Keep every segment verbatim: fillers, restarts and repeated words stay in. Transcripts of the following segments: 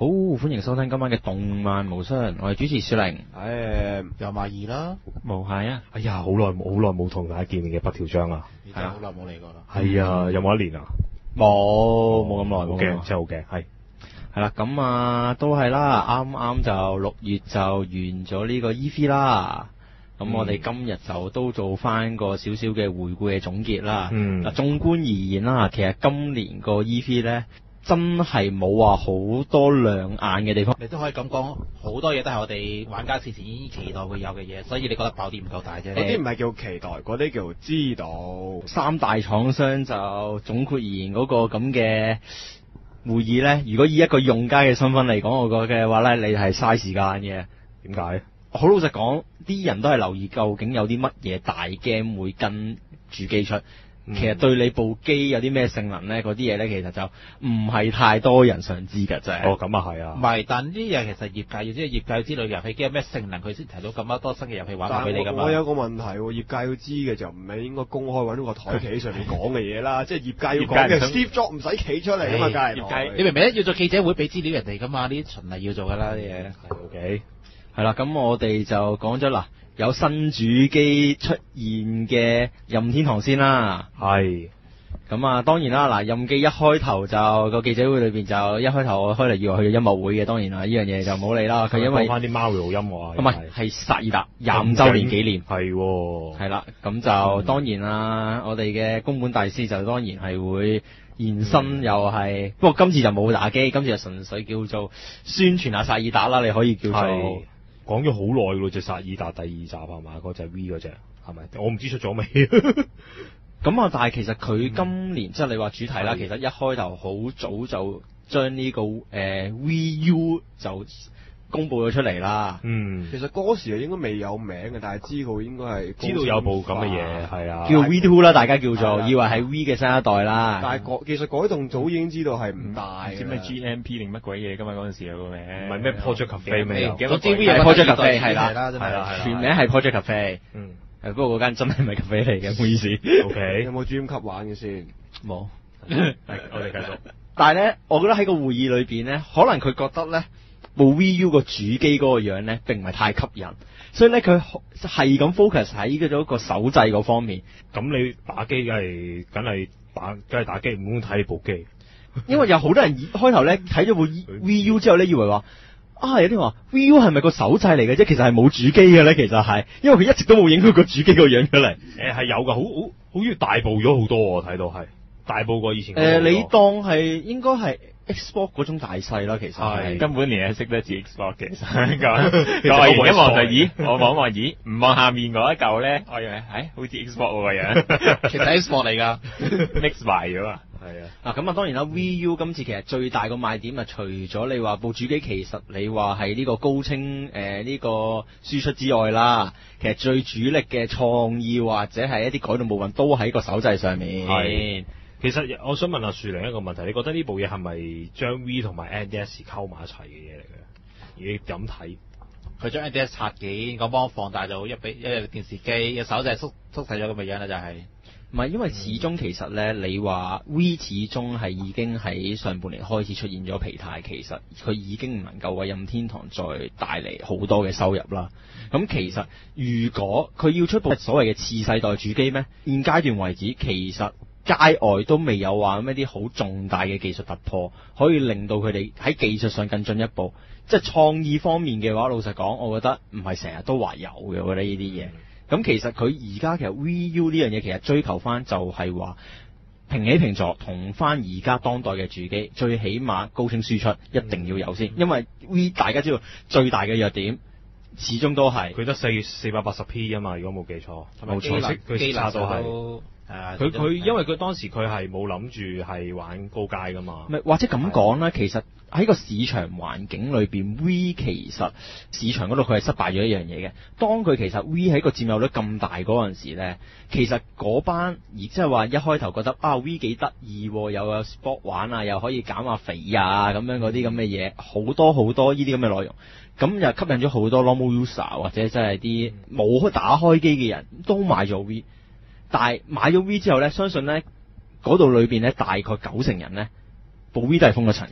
好，歡迎收聽今晚嘅動漫無雙，我係主持雪玲。 誒，又馬二啦， 無蟹啊！ 哎呀，好耐冇好耐冇同大家見面嘅北條章啊， 係啊，好耐冇嚟過啦。 係啊，有冇一年啊？ 冇冇咁耐， 好驚， 冇咁耐真係好驚，係係啦，咁啊都係啦，啱啱就六月就完咗呢個 E V 啦。咁我哋今日就都做翻個少少嘅回顧嘅總結啦。 嗯， 嗱，縱觀而言啦，其實今年個 E V 咧真係冇話好多亮眼嘅地方。 你都可以咁講，好多嘢都係我哋玩家事前已經期待會有嘅嘢，所以你覺得爆點唔夠大啫。 嗰啲唔係叫期待，嗰啲叫知道。 三大廠商就總括而言嗰個咁嘅會議咧，如果以一個用家嘅身份嚟講，我覺得嘅話咧，你係嘥時間嘅。 點解？ 好老實講，啲人都係留意究竟有啲乜嘢大 game 會跟住機出。 嗯、 其實對你部機有啲咩性能咧，嗰啲嘢咧其實就唔係太多人想知㗎啫。 哦，咁啊係啊。 唔係，但呢啲嘢其實業界要知，業界要知道遊戲機有咩性能，佢先提到咁多新嘅遊戲玩法俾你㗎嘛。 我有個問題喎，業界要知嘅就唔係應該公開揾個台企上面講嘅嘢啦，即係業界要講嘅 Steve Jobs 唔使企出嚟㗎嘛，梗係業界。你明唔明要做記者會俾資料人哋㗎嘛？呢啲循例要做㗎啦啲嘢。 O K。 係啦，咁我哋就講咗啦，有新主機出現嘅任天堂先啦。 係。 咁啊，當然啦，嗱，任記一開頭就個記者會裏邊就一開頭我開嚟以為去咗音樂會嘅，當然啦，呢樣嘢就冇理啦。佢因為講翻啲 Mario 音樂啊， 唔係係薩爾達廿五週年紀念， 係喎。 係啦，咁就當然啦，我哋嘅宮本大師就當然係會現身又，又係、嗯、不過今次就冇打機，今次就純粹叫做宣傳下薩爾達啦，你可以叫做講咗好耐咯，隻薩爾達第二集係嘛？嗰隻 V 嗰隻係咪？我唔知出咗未。 咁啊！但係其實佢今年、嗯、即係你話主題啦，其實一開頭好早就將呢、這個誒、呃、V U 就公佈咗出嚟啦。 嗯， 其實嗰時應該未有名嘅，但係知道應該係知道有部咁嘅嘢，係啊， 叫 V Two 啦，大家叫做以為係 V 嘅新一代啦。 但係改其實改動早已經知道係唔大嘅。 唔知咩 G M P 定乜鬼嘢㗎嘛？嗰陣時有個名， 唔係咩 Project Cafe 咩？ 總之 V 係 Project Cafe 係啦， 係啦， 全名係 Project Cafe。 嗯。 誒，不過嗰間真係唔係 cafe 嚟嘅，唔好意思。 O K。 有冇 Dream 級玩嘅先？ 冇。 係，我哋繼續。 但係咧，我覺得喺個會議裏邊咧，可能佢覺得咧部 V U 個主機嗰個樣咧並唔係太吸引，所以咧佢係咁 focus 喺嗰種個手掣嗰方面。 咁你打機梗係梗係打梗係打機，唔好睇你部機。 因為有好多人開頭咧睇咗部 V U 之後咧，以為話。啊！有啲話 V U 係咪個手掣嚟嘅啫？其實係冇主機嘅咧，其實係，因為佢一直都冇影佢個主機個樣出嚟。 誒係有㗎，好好好似大步咗好多，我睇到係大步過以前。誒、 呃，你當係應該係 Xbox 嗰種大細啦，其實係根本連係識得自 Xbox 嘅。咁我一望就咦，我望一望咦，唔望下面嗰一嚿咧，我以為誒、哎、好似 Xbox 個樣， 其實 Xbox 嚟㗎 ，mix 埋咗啊。 係啊， 嗱咁啊，當然啦 ，V U 今次其實最大個賣點啊，除咗你話部主機其實你話係呢個高清誒呢、呃這個輸出之外啦，其實最主力嘅創意或者係一啲改動部分都喺個手掣上面。 係，其實我想問下樹玲一個問題，你覺得呢部嘢係咪將 V 同埋 N D S 溝埋一齊嘅嘢嚟嘅？你點睇？ 佢將 N D S 拆件，個芒放大就一比一日電視機，嘅手掣縮縮細咗咁嘅樣啦，就係、是。 唔係，因為始終其實咧，你話 V 始終係已經喺上半年開始出現咗疲態，其實佢已經唔能夠為任天堂再帶嚟好多嘅收入啦。咁其實如果佢要出部所謂嘅次世代主機咩？現階段為止，其實街外都未有話咩啲好重大嘅技術突破，可以令到佢哋喺技術上更進一步。即係創意方面嘅話，老實講，我覺得唔係成日都話有嘅。我覺得呢啲嘢。咁其實佢而家其實 V U 呢樣嘢其實追求翻就係話平起平坐，同翻而家當代嘅主機，最起碼高清輸出一定要有先，因為 V 大家知道最大嘅弱點始終都係佢得四四百八十 P 啊嘛，如果冇記錯， 冇錯， 佢差到係。 誒， 佢佢因為佢當時佢係冇諗住係玩高階噶嘛， 咪或者咁講啦，其實喺個市場環境裏邊 V 其實市場嗰度佢係失敗咗一樣嘢嘅。當佢其實 V 喺個佔有率咁大嗰陣時咧，其實嗰班而即係話一開頭覺得啊 V 幾得意，又有 sport 玩啊，又可以減下肥啊咁樣嗰啲咁嘅嘢，好多好多呢啲咁嘅內容，咁又吸引咗好多 normal user 或者真係啲冇打開機嘅人都買咗 V。但係買咗 V 之後咧，相信咧嗰度裏邊咧大概九成人咧部 V 都係封咗塵嘅。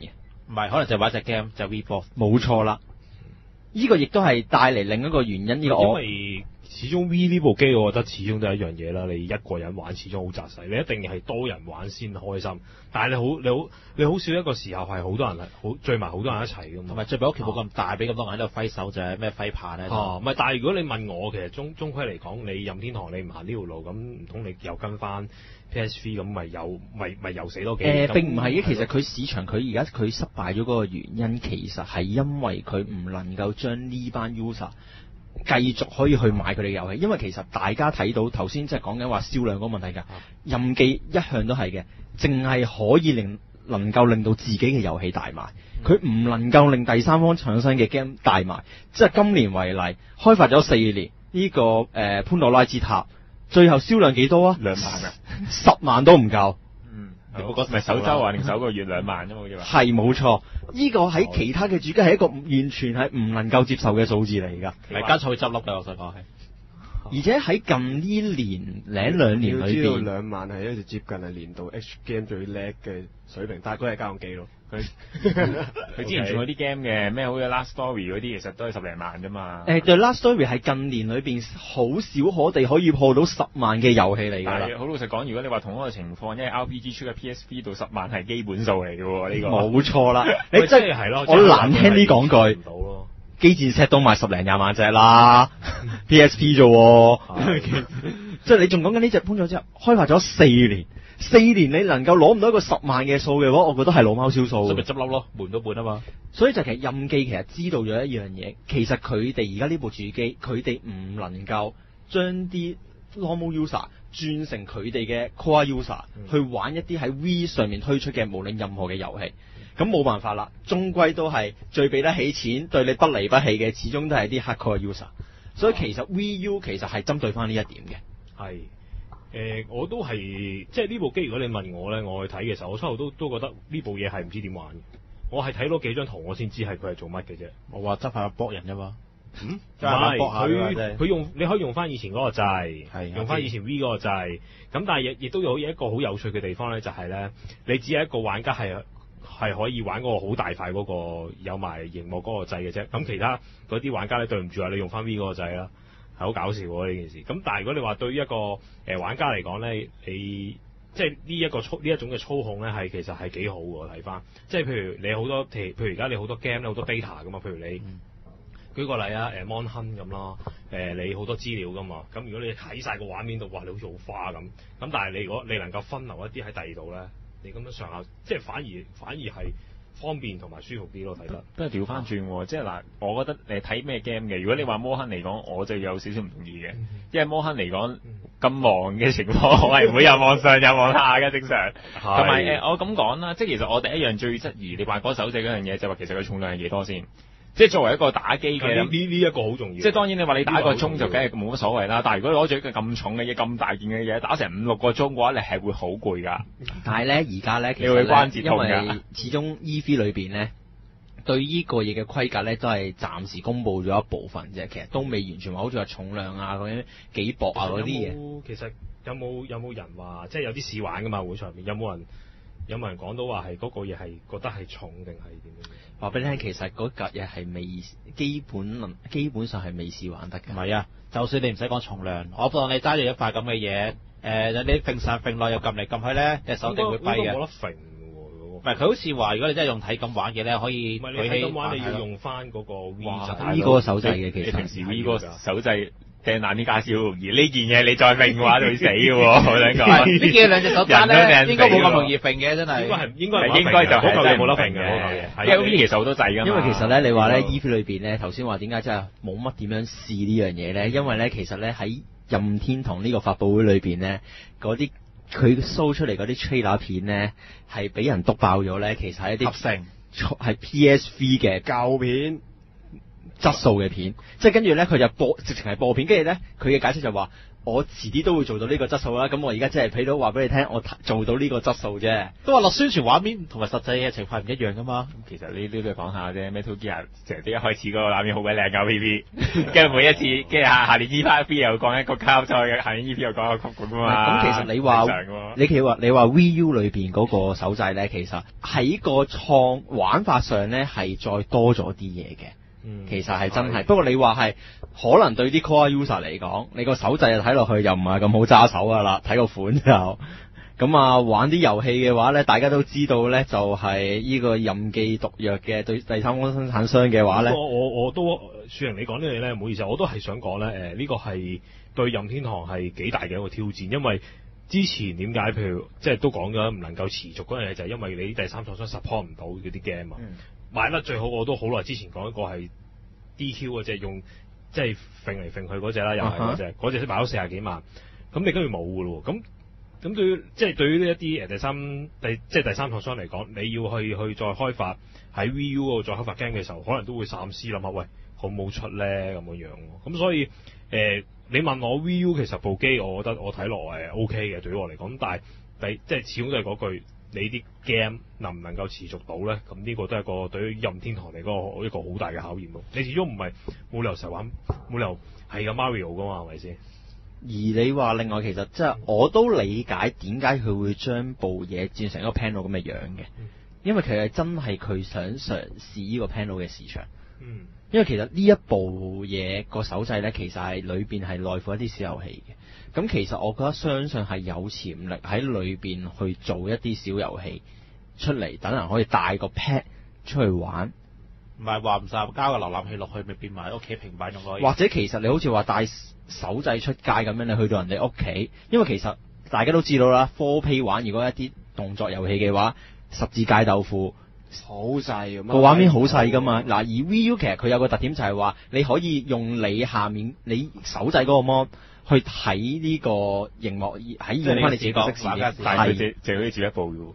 唔係，可能就玩隻 game 就 V 波。 冇錯啦。呢、這個亦都係帶嚟另一個原因。呢、這個因我為始終 V 呢部機，我覺得始終都係一樣嘢啦。你一個人玩始終好窄細，你一定係多人玩先開心。但係你好你好你好少一個時候係好多人係好聚埋好多人一齊㗎嘛。 同埋最弊屋企冇咁大，俾咁多人喺度揮手就係咩揮棒咧。 哦，唔係，但係如果你問我，其實中中規嚟講，你任天堂你唔行呢條路，咁唔通你又跟翻 P S V 咁，咪又咪咪又死多幾誒、 年？ 呃、並唔係嘅，其實佢市場佢而家佢失敗咗嗰個原因，其實係因為佢唔能夠將呢班 user 繼續可以去買佢哋遊戲，因為其實大家睇到頭先即係講緊話銷量嗰個問題㗎，任記一向都係嘅，淨係可以令能夠令到自己嘅遊戲大賣，佢唔能夠令第三方產生嘅 game 大賣。即係今年為例，開發咗四年呢、這個誒、呃、潘多拉之塔，最後銷量幾多啊？ 兩萬啊， 十萬都唔夠。 嗯，嗰個咪首周啊定首個月兩萬啫嘛，好似話。 係冇錯，呢、這個喺其他嘅主機係一個完全係唔能夠接受嘅數字嚟㗎。 係間廠會執笠㗎，我想講係。 而且喺近呢年零兩年裏要知道邊， 兩萬係一直接近係年度 H game 最叻嘅水平，但係佢係家用機咯。佢佢之前做嗰啲 game 嘅咩好似 Last Story 嗰啲，其實都係十零萬啫嘛。 誒對 Last Story 係近年裏邊好少可地可以破到十萬嘅遊戲嚟㗎啦。 但係好老實講，如果你話同一個情況，因為 R P G 出嘅 P S V 到十萬係基本數嚟嘅喎，呢、這個冇錯啦。你即真係係咯， 我難聽啲講句唔到咯。 機戰 set 都賣十零廿萬隻啦，P S P 啫喎。即係你仲講緊呢隻搬咗之後，開發咗四年，四年你能夠攞唔到一個十萬嘅數嘅話，我覺得係老貓燒數。 所以咪執笠咯，悶都悶啊嘛。 所以就其實任記其實知道咗一樣嘢，其實佢哋而家呢部主機，佢哋唔能夠將啲 normal user 轉成佢哋嘅 core user、嗯、去玩一啲喺 V 上面推出嘅無論任何嘅遊戲。咁冇辦法啦，終歸都係最俾得起錢、對你不離不棄嘅，始終都係啲 hardcore user。所以其實 V U 其實係針對翻呢一點嘅。 係，誒、呃，我都係即係呢部機。如果你問我咧，我去睇嘅時候，我初頭都都覺得呢部嘢係唔知點玩嘅。我係睇到幾張圖，我先知係佢係做乜嘅啫。 我話執下搏人啫嘛。 嗯， 唔係佢佢用你可以用翻以前嗰個掣， 係用翻以前 V 嗰個掣。咁但係亦亦都有一個好有趣嘅地方咧，就係、是、咧，你只係一個玩家係。係可以玩嗰個好大塊嗰個有埋熒幕嗰個掣嘅啫，咁其他嗰啲玩家咧，對唔住啊，你用翻 V 嗰個掣啦，係好搞笑喎呢件事。咁但係如果你話對於一個誒、呃、玩家嚟講咧，你即係呢一個操呢一種嘅操控咧，係其實係幾好喎。睇翻即係譬如你好多譬如而家你好多 game 咧好多 data 噶嘛，譬如你、嗯、舉個例啊，誒 Mon Hun 咁啦，誒你好多資料噶嘛，咁如果你睇晒個畫面度，哇你好似好花咁，咁但係你如果你能夠分流一啲喺第二度咧。你咁樣上下，即係反而反而係方便同埋舒服啲咯，睇得。 不過調翻轉喎，即係嗱，我覺得你睇咩 game 嘅，如果你話摩亨嚟講，我就有少少唔同意嘅，嗯、因為摩亨嚟講咁忙嘅情況，我係唔會有望上有望下嘅正常。同埋誒，我咁講啦，即係其實我第一樣最質疑你話嗰手掣嗰樣嘢，就話其實佢重量係幾多先？即係作為一個打機嘅， 呢呢呢一個好重要。 即係當然你話你打一個鐘就梗係冇乜所謂啦。但係如果攞住一個咁重嘅嘢、咁大件嘅嘢打成五六個鐘嘅話，你係會好攰㗎。但係咧，而家咧，其實咧，關節痛㗎，因為始終 E V 裏邊咧，對呢個嘢嘅規格咧，都係暫時公佈咗一部分啫。其實都未完全話好似話重量啊、嗰啲幾薄啊嗰啲嘢。 其實有冇有冇人話，即係有啲試玩㗎嘛？會上面有冇人有冇人講到話係嗰個嘢係覺得係重定係點樣？ 話俾你聽，其實嗰格嘢係未基本能，基本上係未試玩得嘅。 唔係啊，就算你唔使講重量，我當你揸住一塊咁嘅嘢，誒、呃，你揈上揈落又撳嚟撳去咧，隻手定會跛嘅。 冇得揈嘅喎， 唔係佢好似話，如果你真係用體感玩嘅咧，可以舉起。唔係你體感玩，你要用翻嗰個 V 呢個手掣嘅，其實你平時 V 個手掣。掟爛啲家私好容易，呢件嘢你再揈嘅話就會死嘅喎，我想講。呢件兩隻手揸咧，應該冇咁容易揈嘅，真係。應該係應該係應該就係真係冇得揈嘅。因為 V 其實好多掣㗎嘛。因為其實咧，你話咧 E V 裏邊咧，頭先話點解真係冇乜點樣試呢樣嘢咧？因為咧，其實咧喺任天堂呢個發佈會裏邊咧，嗰啲佢 show 出嚟嗰啲 trailer 片咧，係俾人篤爆咗咧。其實係一啲合成係 P S V 嘅舊片。 質素嘅片，即係跟住咧佢就播直情係播片，跟住咧佢嘅解釋就話。我遲啲都會做到呢個質素啦，咁我而家即係俾到話俾你聽，我做到呢個質素啫。都話落宣傳畫面同埋實際嘅情況唔一樣噶嘛。 咁其實呢啲都係講下啫。Metal Gear 成日一開始嗰個畫面好鬼靚㗎 P P， 跟住每一次跟住下下年 E P 又講一個級賽嘅，下年 E P 又講一個曲咁啊嘛。 咁其實你話你其實話你話 V U 裏邊嗰個手掣咧，其實喺個創玩法上咧係再多咗啲嘢嘅。嗯、其實係真係，不過你話係可能對啲 core user 嚟講，你個手掣睇落去又唔係咁好揸手噶啦，睇個款就咁啊。玩啲遊戲嘅話咧，大家都知道咧，就係、是、呢個任記毒藥嘅對第三方生產商嘅話咧， 我我我都樹人你講呢樣嘢咧，唔好意思，我都係想講咧，誒、呃、呢、這個係對任天堂係幾大嘅一個挑戰，因為之前點解譬如即係都講咗唔能夠持續嗰樣嘢，就係、是、因為你第三廠商 support 唔到嗰啲 game 啊。嗯買得最好我都好耐之前講一個係 D Q 嗰隻用即係揈嚟揈去嗰隻啦，又係嗰隻，嗰隻都賣咗四十幾萬，咁你跟住冇噶咯，咁咁對於即係對於呢一啲誒第三第即係第三廠商嚟講，你要去去再開發喺 V U 嗰度再開發 game 嘅時候，可能都會三思諗下，喂好唔好出咧咁樣樣，咁所以誒、呃、你問我 V U 其實部機，我覺得我睇落係 O K 嘅，對於我嚟講，但係第即係始終都係嗰句。你啲 game 能唔能夠持續到咧？咁呢個都係個對於任天堂嚟講一個好大嘅考驗咯。你始終唔係冇理由成日玩，冇理由係咁 Mario 噶嘛，係咪先？ 而你話另外其實即係我都理解點解佢會將部嘢轉成一個 panel 咁嘅樣嘅，因為其實真係佢想嘗試呢個 panel 嘅市場。嗯。因為其實呢一部嘢個手掣咧，其實係裏邊係內附一啲小遊戲嘅。咁其實我覺得相信係有潛力喺裏邊去做一啲小遊戲出嚟，等人可以帶個 pad 出去玩。 唔係話唔使交個瀏覽器落去，咪變埋屋企平板用可以。 或者其實你好似話帶手掣出街咁樣，你去到人哋屋企，因為其實大家都知道啦 ，four P 玩如果一啲動作遊戲嘅話，十字界豆腐。 好細咁， 個畫面好細噶嘛。嗱，而 V U 其實佢有個特點就係話，你可以用你下面你手掣嗰個 mon 去睇呢個熒幕，喺用翻你自己角色視野， 但係佢淨可以接一部嘅喎。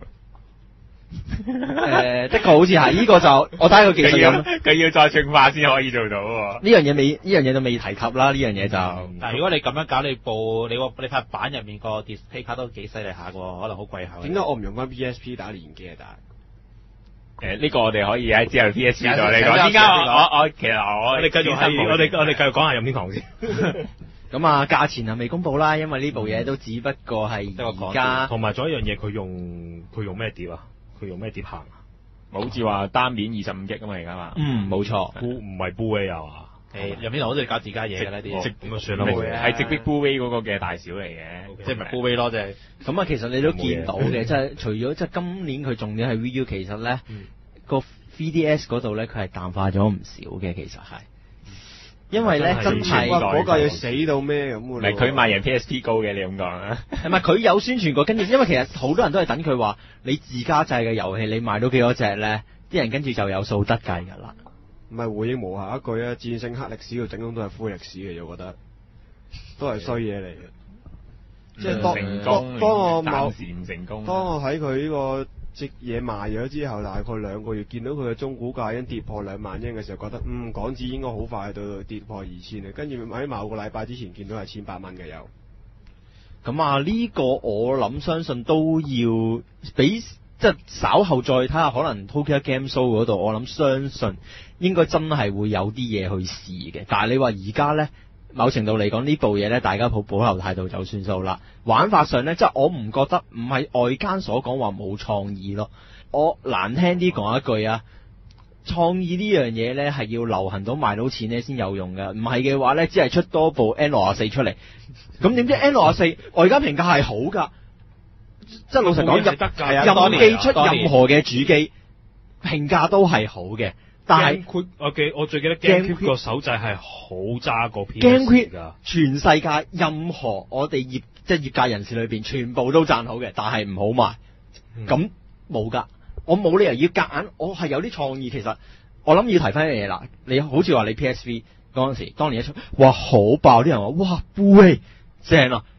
誒，的確好似係呢個就我睇下個技術咁， 佢要再進化先可以做到喎。 呢樣嘢未，呢樣嘢就未提及啦。呢樣嘢就， 嗯、但係如果你咁樣搞你部，你個你塊板入面個 display 卡都幾犀利下喎，可能好貴下。 點解我唔用翻 P S P 打連機啊？但係？ 誒，呢、這個我哋可以喺之後 P S P 度你講。點解我我我其實我我哋繼續係我哋我哋繼續講下任天堂先。 咁啊，價錢係未公布啦，因為呢部嘢都只不過係而家。 同埋仲有一樣嘢，佢用佢用咩碟啊？佢用咩碟行啊？ 好似話單面二十五 G 啊嘛，而家嘛。 嗯，冇錯。 唔係 Blu-ray 啊嘛。 誒，任天堂好似搞自家嘢嘅呢啲。 直咁啊算啦， 係直逼 Blu-ray 嗰個嘅大小嚟嘅， 即係唔係 Blu-ray 咯，即係。咁啊，其實你都見到嘅，即係除咗即係今年佢重點係 V U， 其實咧。個 V D S 嗰度咧，佢係淡化咗唔少嘅，其實係，因為咧真係嗰個要死到咩咁喎？ 唔係佢賣人 P S P 高嘅，你咁講啊？ 係咪佢有宣傳過？跟住，因為其實好多人都係等佢話，你自家製嘅遊戲，你賣到幾多隻咧？啲人跟住就有數得計㗎啦。 唔係回應無下一句啊！戰勝黑歷史要整到都係灰歷史嘅，我覺得都係衰嘢嚟嘅。即係當當當我某當我喺佢呢個。隻嘢賣咗之後，大概兩個月見到佢嘅中股價已經跌破兩萬英嘅時候，覺得嗯港紙應該好快到跌破二千啊！跟住喺某個禮拜之前見到係千八蚊嘅有。 咁啊，呢個我諗相信都要俾即係稍後再睇下，可能 Tokyo Game Show 嗰度，我諗相信應該真係會有啲嘢去試嘅。但係你話而家咧？某程度嚟講，呢部嘢咧，大家抱保留態度就算數啦。玩法上咧，即係我唔覺得唔係外間所講話冇創意咯。我難聽啲講一句啊，創意呢樣嘢咧係要流行到賣到錢咧先有用嘅。唔係嘅話咧，只係出多部 N 六十四出嚟，咁點知 N 六十四外間評價係好㗎？即係老實講，任記出任何嘅主機評價都係好嘅。但係佢我記我最記得 GameCube 個手掣係好揸過 P S GameCube 㗎，全世界任何我哋業即係業界人士裏邊全部都讚好嘅，但係唔好賣。咁冇㗎，我冇理由要夾硬，我係有啲創意。其實我諗要提翻一樣嘢啦，你好似話你 P S V 嗰陣時，當年一出，哇好爆，啲人話哇杯正啊，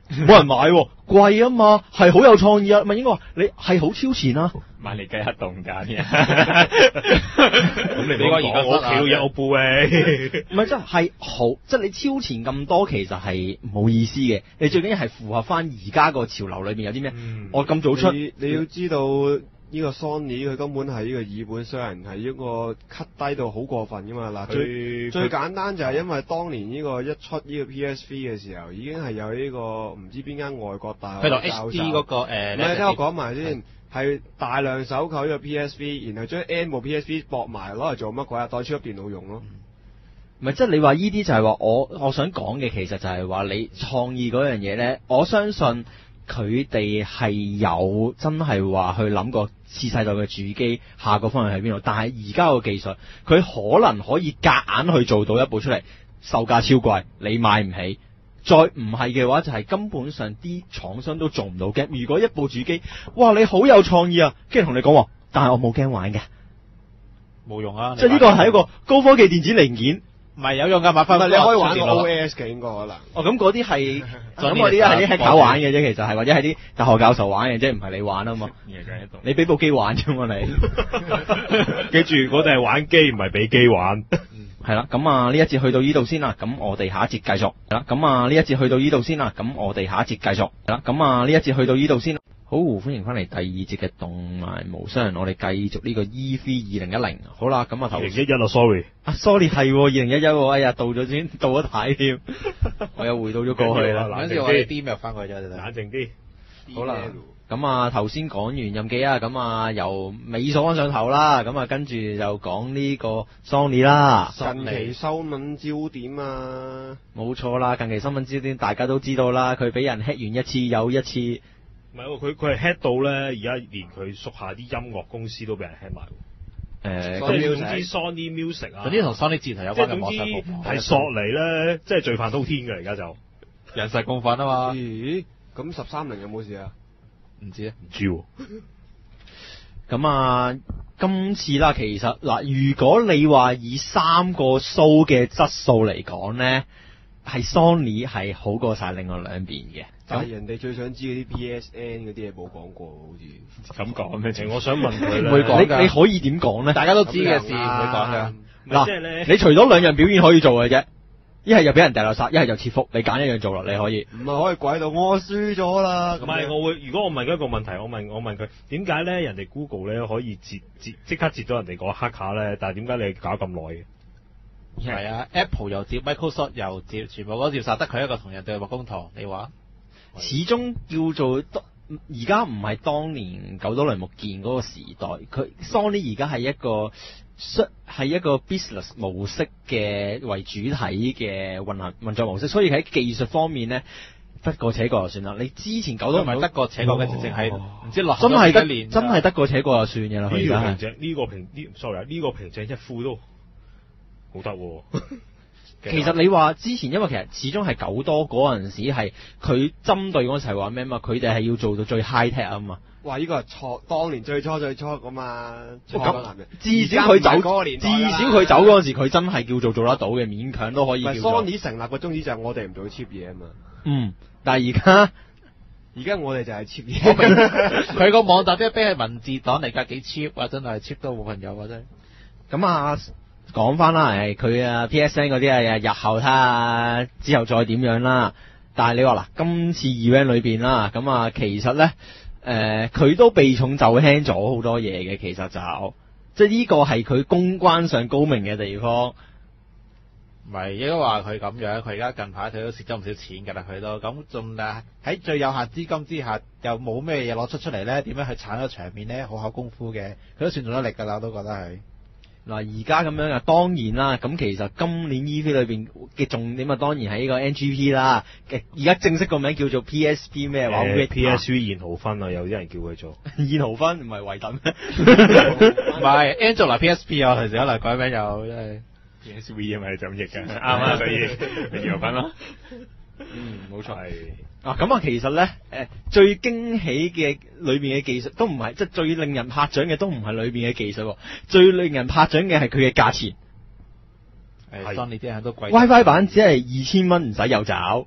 冇人買喎，貴啊嘛，係好有創意啊，咪應該話你係好超前啊。 買嚟雞黑凍價嘅， 咁你俾我而家我屋企都有部誒， 唔係真係好，即係你超前咁多，其實係冇意思嘅。你最緊要係符合翻而家個潮流裏面有啲咩？嗯、我咁早出， 你，你要知道呢個 Sony 佢根本係呢個以本傷人，係一個 cut 低到好過分噶嘛。嗱，最最簡單就係因為當年呢個一出呢個 P S three 嘅時候，已經係有呢個唔知邊間外國大學佢同 H D 嗰個誒， 唔係聽我講埋先。係大量搜購呢個 P S V， 然後將 N 部 P S V 駁埋攞嚟做乜鬼啊？代超級電腦用咯。 唔係，即係你話呢啲就係話我我想講嘅，其實就係話你創意嗰樣嘢咧，我相信佢哋係有真係話去諗過次世代嘅主機下個方向喺邊度，但係而家個技術佢可能可以夾硬去做到一部出嚟，售價超貴，你買唔起。再唔係嘅話，就係、是、根本上啲廠商都做唔到嘅。如果一部主機，哇，你好有創意啊，跟住同你講，但係我冇驚玩嘅， 冇用啊！ 即係呢個係一個高科技電子零件， 唔係有用㗎，買翻你可以玩個 O S 嘅應該可能。 哦，咁嗰啲係，咁嗰啲係啲 hacker 玩嘅啫，其實係或者係啲大學教授玩嘅啫，唔係你玩啊嘛。你俾部機玩啫嘛，你。 記住，我哋係玩機，唔係俾機玩。 係啦，咁啊呢一節去到呢度先啦，咁我哋下一節繼續。係啦，咁啊呢一節去到呢度先啦，咁我哋下一節繼續。係啦，咁啊呢一節去到呢度先。好，歡迎翻嚟第二節嘅動漫無雙，我哋繼續呢個 E V 二零一零。好啦，咁啊頭。 二零一一啊 ，sorry。 啊 ，sorry 係二零一一，哎呀到咗先，到咗睇添，我又回到咗過去啦。 嗰陣時我哋 D 入翻去咗， 冷靜啲。 好啦。咁啊，頭先講完任記啊，咁啊由美索安上頭啦，咁啊跟住就講呢個 Sony 啦。 近期新聞焦點啊， 冇錯啦，近期新聞焦點大家都知道啦，佢俾人 hack 完一次又一次。 唔係喎，佢佢係 hack 到咧，而家連佢屬下啲音樂公司都俾人 hack 埋。 誒， 即係總之 Sony Music 啊， 總之同 Sony 字頭有關嘅網上服務， 係索尼咧，即係罪犯滔天嘅而家就人神共憤啊嘛。 咦？咁十三陵有冇事啊？ 唔知啊， 唔知喎。 咁啊，今次啦，其實嗱，如果你話以三個 show 嘅質素嚟講咧，係 Sony 係好過晒另外兩邊嘅。 但係人哋最想知嗰啲 P S N 嗰啲嘢冇講過，好似咁講咩？情我想問佢咧， 唔會講㗎。你你可以點講咧？ 大家都知嘅事唔會講㗎。 嗱，你除咗兩樣表演可以做嘅啫。一係就俾人掉垃圾，一係就切腹，你揀一樣做啦，你可以。 唔係可以跪到我輸咗啦。 唔係，我會如果我問一個問題，我問我問佢點解咧？人哋 Google 咧可以截截即刻截到人哋個黑卡咧，但係點解你搞咁耐嘅？ 係啊 ，Apple 又接 ，Microsoft 又接，全部都接晒，得佢一個同人對簿公堂。你話？ 始終叫做而家唔係當年九島雷木健嗰個時代，佢 Sony 而家係一個。係一個 business 模式嘅為主體嘅運行運作模式，所以喺技術方面咧得過且過就算啦。你之前九島唔係得過且過嘅，直情係唔知落真係得真係得過且過就算嘅啦。 呢個平井呢個平呢 sorry 呢個平井一夫都好得喎。 其實你話之前，因為其實始終係九多嗰陣時係佢針對嗰陣時係話咩嘛？佢哋係要做到最 high tech 啊嘛。 哇！呢、這個係錯，當年最初最初㗎嘛。 咁至少佢走嗰個年代，至少佢走嗰陣時，佢真係叫做做得到嘅，勉強都可以叫做。 Sony 成立個宗旨就係我哋唔做 cheap 嘢啊嘛。 嗯，但係而家而家我哋就係 cheap 嘢。 佢個網站啲碑係文字檔嚟㗎，幾 cheap 啊！真係 cheap 到冇朋友啊！真係。 咁啊，講翻啦，誒佢啊 P S N 嗰啲啊，日後睇下之後再點樣啦。但係你話嗱，今次 event 裏邊啦，咁啊其實咧。誒，佢、呃、都避重就輕咗好多嘢嘅，其實就即係呢個係佢公關上高明嘅地方。 唔係應該話佢咁樣，佢而家近排佢都蝕咗唔少錢㗎啦，佢都咁仲誒喺最有限資金之下，又冇咩嘢攞出出嚟咧，點樣去撐個場面咧？好考功夫嘅，佢都算做得力㗎啦，我都覺得係。 嗱，而家咁樣啊，當然啦，咁其實今年 E V 裏邊嘅重點啊，當然係呢個 N G P 啦。而家正式個名叫做 P S P 咩話、呃、？P S V 燕豪芬啊，有啲人叫佢做燕豪芬，唔係維等咩？ 唔係 Angela P S P 啊，其實可能改名又真係 P S V 啊嘛，就咁譯嘅，啱啊，所以燕豪芬咯。 嗯，冇錯係。啊，咁啊，其實咧，誒、呃，最驚喜嘅裏邊嘅技術都唔係，即係最令人拍掌嘅都唔係裏邊嘅技術，最令人拍掌嘅係佢嘅價錢。 係，Sony啲人都貴。 WiFi 版只係二千蚊唔使有找，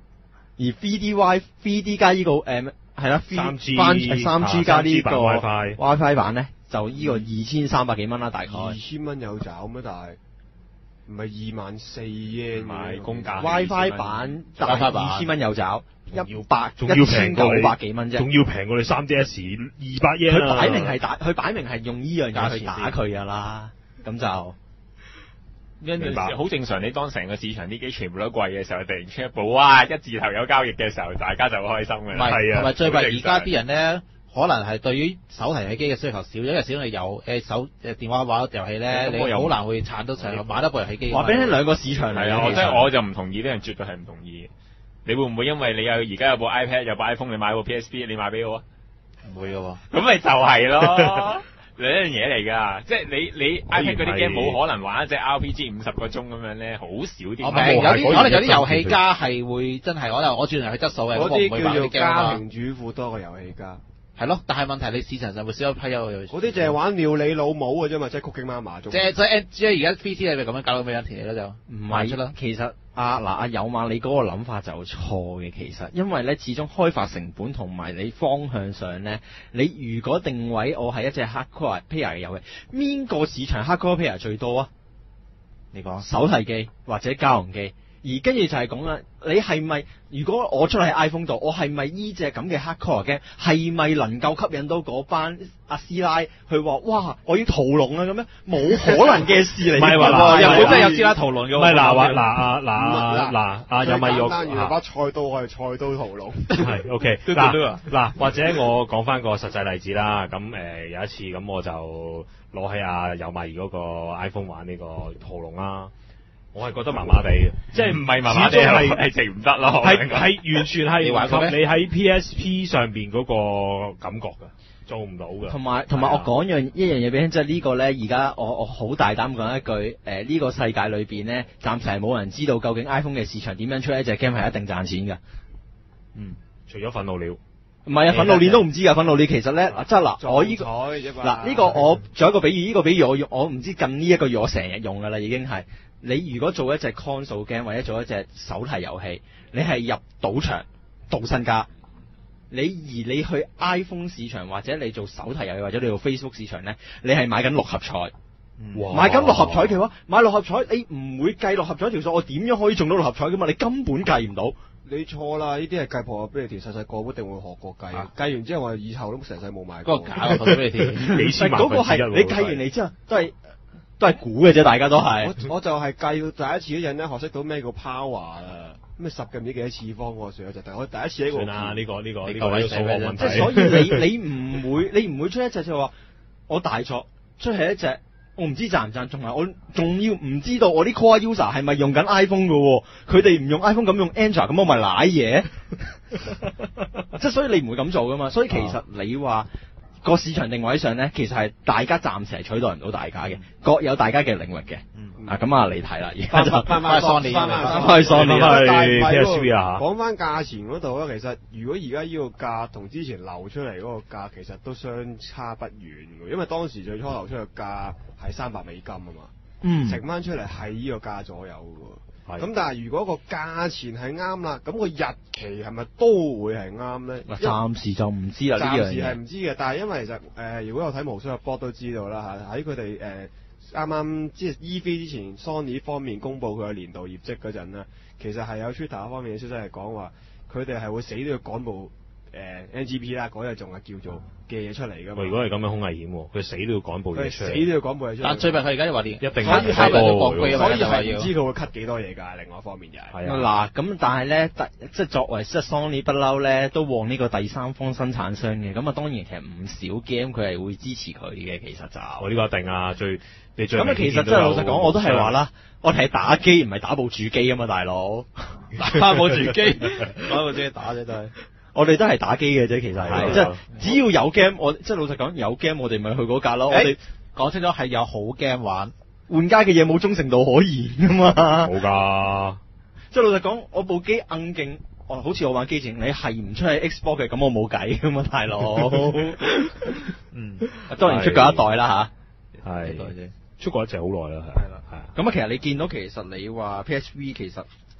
而 three D Y、three D 加呢個誒係啦， 三 G 三 G 加呢個 WiFi WiFi 版咧，就呢個二千三百幾蚊啦，大概。 二千蚊有找咩？但係唔係二萬四嘅買公價 WiFi 版，大概二千蚊有找，一百仲要平一千九百幾蚊啫， 仲要平過你三 D S 二百 yen 佢擺明係打，佢擺明係用呢樣嘢去打佢㗎啦，咁就。 跟住好正常，你當成個市場啲機全部都貴嘅時候，突然出一部哇一字頭有交易嘅時候，大家就開心嘅。 係啊，同埋最弊而家啲人咧，可能係對於手提機嘅需求少，因為始終你有誒手誒電話玩遊戲咧，你好難會撐到上買得部遊戲機。 話俾你聽兩個市場嚟啊，我即係我就唔同意，呢樣絕對係唔同意。你會唔會因為你有而家有部 iPad 有部 iPhone，你買部 P S P， 你買俾我啊？ 唔會嘅喎。 咁咪就係咯。兩樣嘢嚟㗎，即係你你 iPad 嗰啲 game 冇可能玩一隻 R P G 五十個鐘咁樣咧，好少啲。 我明，有啲可能有啲遊戲家係會真係可能我轉嚟去質素嘅， 嗰啲叫做家庭主婦多過遊戲家。 係咯，但係問題你市場上會少一批有。 嗰啲淨係玩料理老母嘅啫嘛，即係 Cooking Mama。即係即係即係而家 P C 係咪咁樣搞到美人田嚟咧就？ 唔係啦，其實啊嗱阿有馬你嗰個諗法就錯嘅，其實因為咧始終開發成本同埋你方向上咧，你如果定位我係一隻 hardcore player 嘅遊戲，邊個市場 hardcore player 最多啊？你講手提機或者家用機？而跟住就係講啦，你係咪如果我出喺 iPhone 度，我係咪呢隻咁嘅 hardcore game 係咪能夠吸引到嗰班阿師奶去話哇我要屠龍啊咁樣？冇可能嘅事嚟。 唔係話日本真係有師奶屠龍嘅。 唔係嗱話嗱啊嗱嗱啊有咪有啊把菜刀係菜刀屠龍。 係 OK 嗱嗱或者我講翻個實際例子啦。咁誒、呃、有一次咁我就攞起阿有咪嗰個 iPhone 玩呢個屠龍啦。我係覺得麻麻地嘅，即係唔係麻麻地係係值唔得咯，係係完全係唔及你喺 P S P 上邊嗰個感覺㗎，做唔到㗎。 同埋同埋我講樣一樣嘢俾你聽，即係呢個咧，而家我我好大膽講一句，誒、呃、呢、呢個世界裏邊咧，暫時係冇人知道究竟 iPhone 嘅市場點樣出一隻 game 係一定賺錢㗎。 嗯，除咗憤怒鳥。 唔係啊，憤怒鏈都唔知㗎，憤怒鏈其實咧，即係嗱，我呢、呢個嗱呢個我仲有一個比喻，呢、呢個比喻我用我唔知近呢一個月我成日用㗎啦，已經係。你如果做一隻 console game 或者做一隻手提遊戲，你係入賭場賭身家，你而你去 iPhone 市場或者你做手提遊戲或者你做 Facebook 市場咧，你係買緊六合彩，買緊六合彩嘅話，買六合彩你唔會計六合彩條數，我點樣可以中到六合彩㗎嘛？你根本計唔到。 你錯啦！呢啲係計 probability，細細個一定會學過計。啊、計完之後我以後都成世冇買過。 嗰個假 probability，幾千萬分之一你計完嚟之後都係。都係估嘅啫，大家都係。 我我就係計第一次嗰陣咧，學識到咩叫 power 啊，咩十嘅唔知幾多次方嗰個數就，但係我第一次喺個。算啦， 呢個呢個呢個係數學問題。 即係所以你你唔會你唔會出一隻就話我大錯，出係一隻我唔知賺唔賺，同埋我仲要唔知道我啲 core user 係咪用緊 iPhone 嘅喎？佢哋唔用 iPhone 咁用 Android，咁我咪賴嘢。即係所以你唔會咁做噶嘛，所以其實你話。個市場定位上咧，其實係大家暫時係取代唔到大家嘅，各有大家嘅領域嘅。嗯、啊，咁啊，離題啦，而家就翻翻 Sony， 翻翻 Sony 去 P S V 啊。 講翻價錢嗰度咧，其實如果而家呢個價同之前流出嚟嗰個價，其實都相差不遠嘅，因為當時最初流出嘅價係三百美金啊嘛，嗯，乘翻出嚟係呢個價左右嘅。咁但係如果個價錢係啱啦，咁個日期係咪都會係啱咧？ 暫時就唔知啦，呢樣嘢。暫時係唔知嘅，但係因為其實誒、呃，如果有睇無雙嘅波都知道啦嚇，喺佢哋誒啱啱即係 E 三之前 Sony 方面公佈佢嘅年度業績嗰陣咧，其實係有 Twitter 方面嘅消息係講話，佢哋係會死都要趕部誒 N G P 啦，嗰日仲係叫做嘅嘢出嚟㗎嘛。 如果係咁樣好危險喎，佢死都要趕部嘢出嚟。 死都要趕部嘢出嚟。 但最弊佢而家又話連一定可以係個廣告， 所以係唔知佢會 cut 幾多嘢㗎。另外一方面就係、 是。嗱咁、啊，但係咧，即係作為即係 Sony 不嬲咧，都旺呢個第三方生產商嘅。咁啊，當然其實唔少 game 佢係會支持佢嘅。其實就我呢、哦這個一定啊，最你最。咁啊，其實真係老實講，我都係話啦，我哋係打機唔係打部主機啊嘛，大佬。 打部主機，打部機打啫都係。 我哋都係打機嘅啫，其實係，即係只要有 game，我即係老實講，有 game 我哋咪去嗰格咯。我哋講清楚係有好 game 玩， 玩家嘅嘢冇忠誠度可言噶嘛。 冇㗎， 即係老實講，我部機硬勁，哦，好似我玩機戰，你係唔出喺 Xbox 嘅，咁我冇計噶嘛，大佬。嗯，當然出過一代啦吓，係、啊、出過一隻好耐啦，係。係啦，係。咁啊，其實你見到其實你話 P S V 其實。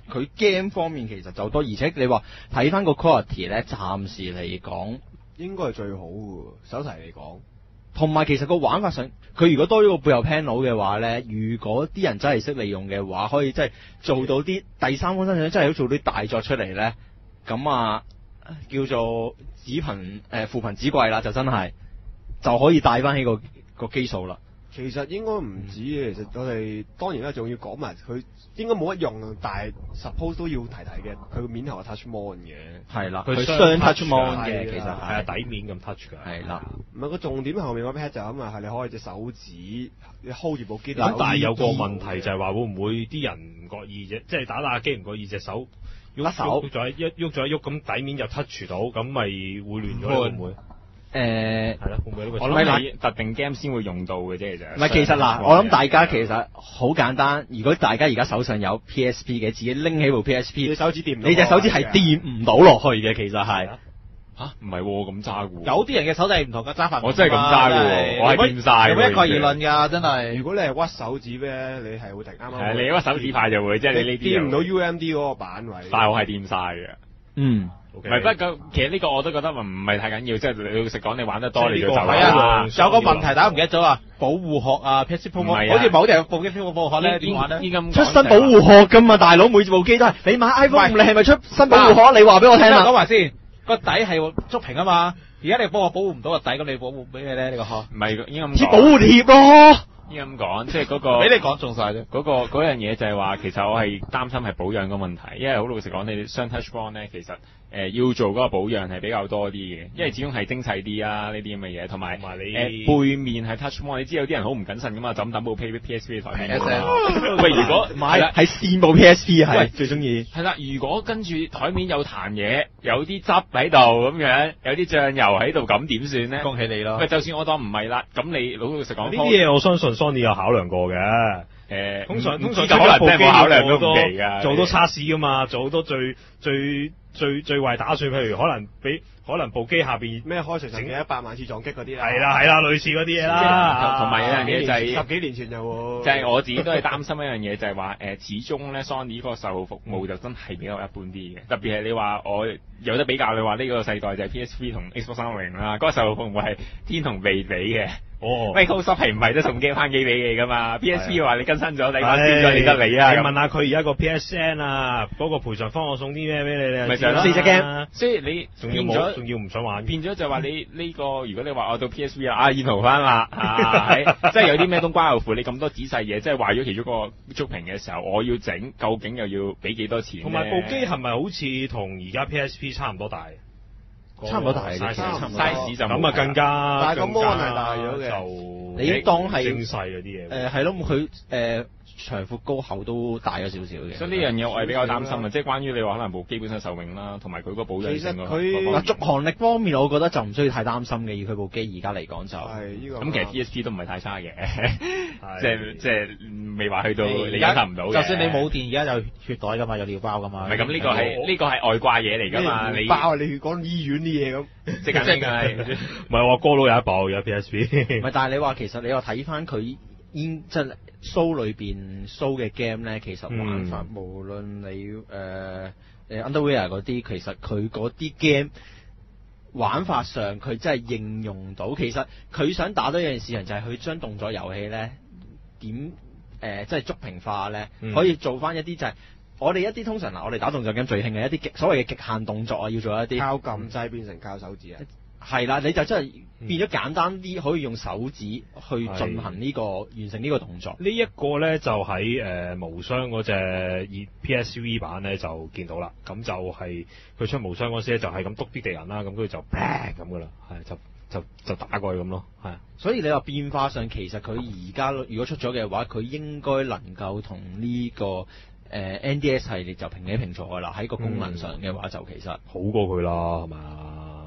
佢 game 方面其實就多，而且你話睇翻個 quality 咧，暫時嚟講應該係最好嘅手提嚟講。 同埋其實個玩法上，佢如果多咗個背後 panel 嘅話咧，如果啲人真係識利用嘅話，可以真係做到啲第三方身上真係都做啲大作出嚟咧，咁啊叫做子憑誒父憑子貴啦，就真係就可以帶翻起個個基數啦。 其實應該唔止嘅，其實我哋當然啦，仲要講埋佢應該冇乜用，但係 suppose 都要提提嘅，佢個面頭係 touch mon 嘅。 係啦，佢雙 touch mon 嘅，其實係啊底面咁 touch 㗎。 係啦， 唔係個重點後面個 pad 就咁啊，係你可以隻手指你 hold 住部機。 但係有個問題就係話會唔會啲人唔覺意啫，即係打打機唔覺意隻手喐手喐咗一喐咗一喐，咁底面又 touch 到，咁咪會亂咗會唔會？ 誒係啦，會唔會呢個？ 我諗你特定 game 先會用到嘅啫，其實。 唔係，其實嗱，我諗大家其實好簡單。如果大家而家手上有 P S P 嘅，自己拎起部 P S P， 你手指掂， 你隻手指係掂唔到落去嘅，其實係。 嚇，唔係咁揸嘅喎。 有啲人嘅手掣唔同嘅揸法。 我真係咁揸嘅喎，我係掂晒。 有冇一概而論㗎？真係。 如果你係屈手指咧，你係會突然啱啱。 係你屈手指派就會，即係你呢啲。 掂唔到 U M D 嗰個板位。 但係我係掂晒嘅。 嗯。 唔係，不過其實呢個我都覺得唔唔係太緊要，即係你老實講，你玩得多你就走啦。 係啊，有個問題大家唔記得咗啊，保護殼啊 ，P S P 好似某啲人部機保護殼咧點玩咧？ 出新保護殼㗎嘛，大佬每部機都係。你買 iPhone，你係咪出新保護殼？你話俾我聽啦。 講埋先，個底係觸屏啊嘛，而家你幫我保護唔到個底，咁你保護俾咩咧？呢個殼唔係應該咁講。 貼保護貼咯。 應該咁講，即係嗰個。 俾你講中晒啫。 嗰個嗰樣嘢就係話，其實我係擔心係保養個問題，因為好老實講，你雙 touch mon 咧，其實。誒、呃、要做嗰個保養係比較多啲嘅，因為始終係精細啲啊呢啲咁嘅嘢，同埋誒背面係 touch mon，你知有啲人好唔謹慎噶嘛，就咁抌部 P S P 台面。喂，如果買係線部 P S P 係最中意。 係啦，如果跟住台面有彈嘢，有啲汁喺度咁樣，有啲醬油喺度，咁點算咧？ 恭喜你咯！ 喂，就算我當唔係啦，咁你老老實講， 呢啲嘢我相信 Sony 有考量過嘅。 誒， 通常通常可能真係冇考量都唔奇㗎， 做多測試噶嘛，做好多最最最最壞打算，譬如可能俾可能部機下邊咩開除神嘅一百萬次撞擊嗰啲啦， 係啦係啦，類似嗰啲嘢啦。 同埋有樣嘢就係十幾年前就就係我自己都係擔心一樣嘢，就係話誒，始終咧 Sony 嗰個售後服務就真係比較一般啲嘅，特別係你話我有得比較，你話呢個世代就係 P S P 同 Xbox 三六零啦，嗰個售後服務係天同地比嘅。哦 Microsoft 係唔係都送機翻機俾你㗎嘛 ？P S P 話你更新咗，你翻先再理得你啊！ 你問下佢而家個 P S N 啊，嗰個賠償方案送啲咩俾你咧？ 咪就係四隻 game， 所以你仲要冇，仲要唔想玩， 變咗就話你呢個，如果你話我到 P S V 啊，啊意圖翻啦，即係有啲咩冬瓜豆腐，你咁多仔細嘢，即係壞咗其中個觸屏嘅時候，我要整，究竟又要俾幾多錢？ 同埋部機係咪好似同而家 P S P 差唔多大？ 差唔多大嘅 size 就咁啊，更加但係個 mon 係大咗嘅， 就你當係精細嗰啲嘢。 誒係咯，佢誒長闊高厚都大咗少少嘅。 所以呢樣嘢我係比較擔心啊，即係關於你話可能部機本身壽命啦，同埋佢個保養性咯。 其實佢續航力方面，我覺得就唔需要太擔心嘅。以佢部機而家嚟講就係呢個。 咁其實 P S P 都唔係太差嘅，即係即係未話去到你忍受唔到嘅。 就算你冇電，而家有血袋㗎嘛，有尿包㗎嘛。 唔係咁，呢個係呢個係外掛嘢嚟㗎嘛。你包你講醫院啲嘢咁， 即係即係唔係話哥佬有一部有 P S P。 唔係，但係你話其實你話睇翻佢煙即係 show 裏邊 show 嘅 game 咧，其實玩法、嗯、無論你誒誒、呃、Underwear 嗰啲，其實佢嗰啲 game 玩法上佢真係應用到。其實佢想打多一樣事情就係佢將動作遊戲咧點誒即係觸屏化咧，嗯、可以做翻一啲就係、是。我哋一啲通常嗱，我哋打動作 game 最興嘅一啲極所謂嘅極限動作啊，要做一啲靠撳掣變成靠手指啊， 係啦，你就真係變咗簡單啲，可以用手指去進行呢、這個完成呢個動作。 呢一個咧就喺誒、呃、無雙嗰隻 P S V 版咧就見到啦，咁就係佢出無雙嗰時咧就係咁篤啲敵人啦，咁跟住就 bang 咁噶啦，係就就就打過去咁咯，係。 所以你話變化上其實佢而家如果出咗嘅話，佢應該能夠同呢、這個。誒、呃、N D S 系列就平起平坐㗎啦，喺個功能上嘅話就其實、 嗯、好過佢啦，係嘛？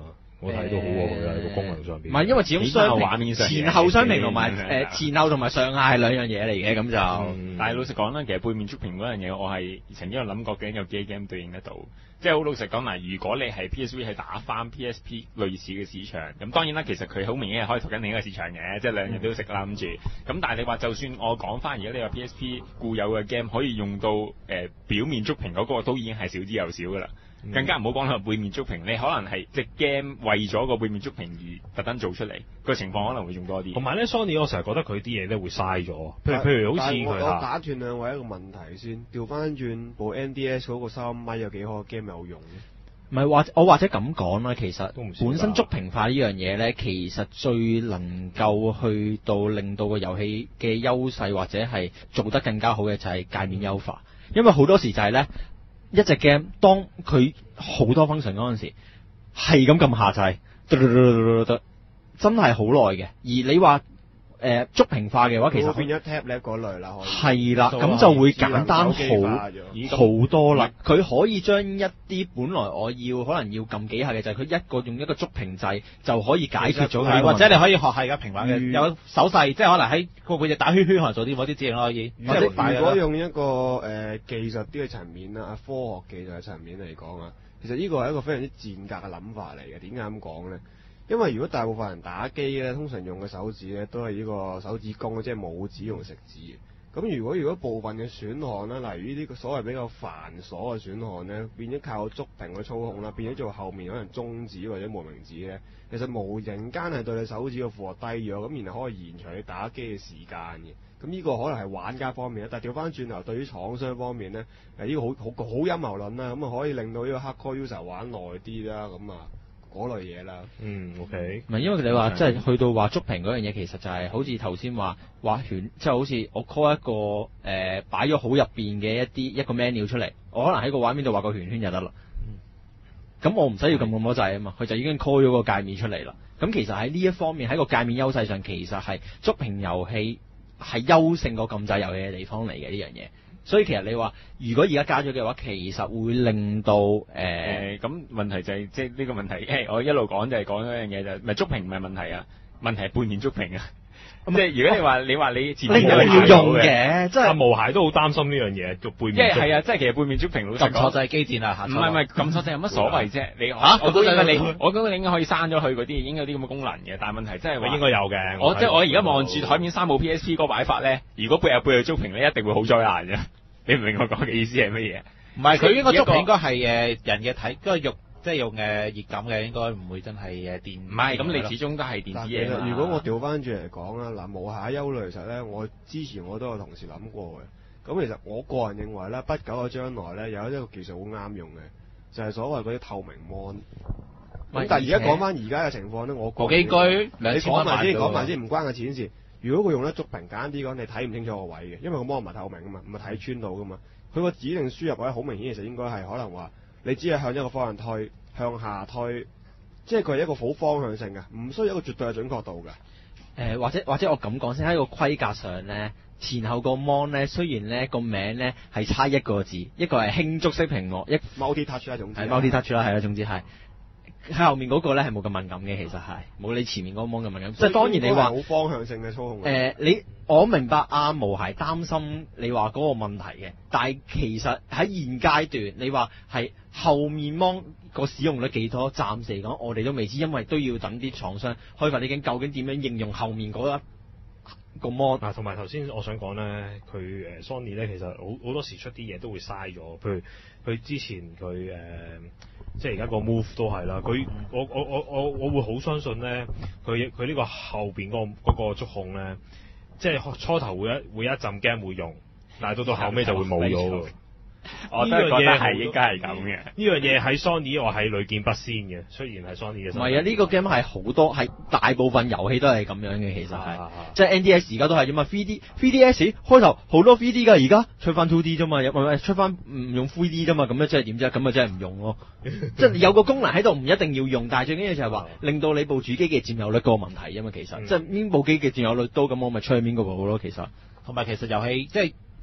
我睇到好喎，佢喺個功能上邊。 唔係，因為始終雙畫面上前後雙屏同埋誒前後同埋上下係兩樣嘢嚟嘅，咁就。 嗯、但係老實講啦，其實背面觸屏嗰樣嘢，我係曾經有諗過，究竟有幾 game 對應得到？即係好老實講嗱，如果你係 P S V 係打翻 P S P 類似嘅市場，咁當然啦，其實佢好明顯係開拓緊另一個市場嘅，即係兩樣都食啦諗住。咁但係你話就算我講翻，而家你話 P S P 固有嘅 game 可以用到誒、呃、表面觸屏嗰個，都已經係少之又少噶啦。嗯、更加唔好講係背面觸屏，你可能係隻 game 為咗個背面觸屏而特登做出嚟，個情況可能會仲多啲。 同埋咧 Sony 我成日覺得佢啲嘢咧會嘥咗，譬如譬如好似佢我打斷兩位一個問題先，調翻轉部 N D S 嗰個收音咪有幾個 game 有用咧？ 唔係，或我或者咁講啦，其實本身觸屏化呢樣嘢咧，其實最能夠去到令到個遊戲嘅優勢或者係做得更加好嘅就係界面優化，因為好多時就係咧一隻 game 當佢好多 function 嗰陣時係咁撳下掣，真係好耐嘅。而你話誒觸屏化嘅話，其實變咗 tablet 嗰類啦， 係啦，咁就會簡單好好多啦。佢可以將一啲本來我要可能要撳幾下嘅，就係佢一個用一個觸屏掣就可以解決咗佢。 或者你可以學係而家平板嘅有手勢，即係可能喺個背脊打圈圈，可能做啲某啲指令可以。 或者如果用一個誒、呃、技術啲嘅層面啦，科學技術嘅層面嚟講啊，其實呢個係一個非常之賤格嘅諗法嚟嘅。點解咁講咧？因為如果大部分人打機咧，通常用嘅手指咧都係呢個手指公，即係拇指同食指嘅。咁如果如果部分嘅選項咧，例如呢啲所謂比較繁瑣嘅選項咧，變咗靠觸屏去操控啦，變咗做後面可能中指或者無名指咧，其實無形間係對你手指嘅負荷低咗，咁然後可以延長你打機嘅時間嘅。咁呢個可能係玩家方面咧，但係調翻轉頭對於廠商方面咧，誒、這、呢個好好好陰謀論啦，咁啊可以令到呢個 hardcore user 玩耐啲啦，咁啊。嗰類嘢啦， 嗯 OK， 唔係因為你話即係去到話觸屏嗰樣嘢，其實就係好似頭先話畫圈，即係好似我 call 一個誒擺咗好入邊嘅一啲一個 menu 出嚟，我可能喺個畫面度畫個圈圈就得啦。咁、嗯、我唔使要撳咁多掣啊嘛，佢就已經 call 咗個界面出嚟啦。咁其實喺呢一方面喺個界面優勢上，其實係觸屏遊戲係優勝過撳掣遊戲嘅地方嚟嘅呢樣嘢。所以其實你話，如果而家加咗嘅話，其實會令到誒，咁、呃、 問題就係即係呢個問題。誒，我一路講就係講一樣嘢就係，唔係觸屏唔係問題啊，問題係背面觸屏啊。咁即係如果你話你話你前面有要用嘅， 即係無鞋都好擔心呢樣嘢，做背面。即係係啊，即係其實背面觸屏老實講， 撳錯就係機戰啊， 唔係唔係撳錯就有乜所謂啫？你嚇我覺得你，我覺得你應該可以刪咗佢嗰啲，應該有啲咁嘅功能嘅。但係問題即係話應該有嘅。 我即係我而家望住台面三部 P S P 嗰個擺法咧，如果背入背後觸屏咧，一定會好災難嘅。你唔明我講嘅意思係乜嘢？ 唔係佢應該觸屏應該係誒人嘅體，嗰個肉即係用誒熱感嘅，應該唔會真係誒電。 唔係，咁你始終都係電子嘢嘛。 如果我調翻轉嚟講啦，嗱無暇憂慮，其實咧，我之前我都有同事諗過嘅。咁其實我個人認為咧，不久嘅將來咧，有一個技術好啱用嘅，就係、是、所謂嗰啲透明 mon。咁但係而家講翻而家嘅情況咧，我個機居兩千蚊買到。 你講埋先，講埋先，唔關個錢事。如果佢用得觸屏，簡單啲講，你睇唔清楚個位嘅，因為個 mon 唔係透明噶嘛，唔係睇穿到噶嘛。佢個指令輸入位好明顯，其實應該係可能話，你只係向一個方向推，向下推，即係佢係一個好方向性嘅，唔需要一個絕對嘅準確度嘅。誒、 呃，或者或者我咁講先，喺個規格上咧，前後個 mon 咧，雖然咧個名咧係差一個字，一個係輕觸式屏幕，一 multi touch 啦，總之係 multi touch 啦，係啦，總之係。喺後面嗰個咧係冇咁敏感嘅，其實係冇你前面嗰個 mon 咁敏感。即係當然你話好方向性嘅操控。誒、 呃，你我明白阿無鞋擔心你話嗰個問題嘅，但係其實喺現階段，你話係後面 mon 個使用率幾多？暫時嚟講，我哋都未知，因為都要等啲廠商開發呢件究竟點樣應用後面嗰一個 mon。 啊，同埋頭先我想講咧，佢誒 Sony 咧其實好好多時出啲嘢都會嘥咗，譬如佢之前佢誒。呃即係而家個 move 都係啦，佢我我我我我會好相信咧，佢佢呢個後邊嗰個嗰個觸控咧，即係初頭會一會一陣 game 會用，但係到到後尾就會冇咗。 我都係覺得係應該係咁嘅。 呢樣嘢喺 Sony 我係屢見不鮮嘅，雖然係 Sony 嘅。 唔係啊，呢個 game 係好多係大部分遊戲都係咁樣嘅，其實係，即係 N D S 而家都係啫嘛。three D three D S 開頭好多 three D 㗎，而家出翻 two D 啫嘛，唔係出翻唔用 three D 啫嘛，咁咧即係點啫？咁啊真係唔用咯。即係有個功能喺度，唔一定要用，但係最緊要就係話令到你部主機嘅佔有率嗰個問題啊嘛。其實即係邊部機嘅佔有率多，咁我咪出去邊個部咯。其實同埋其實遊戲即係。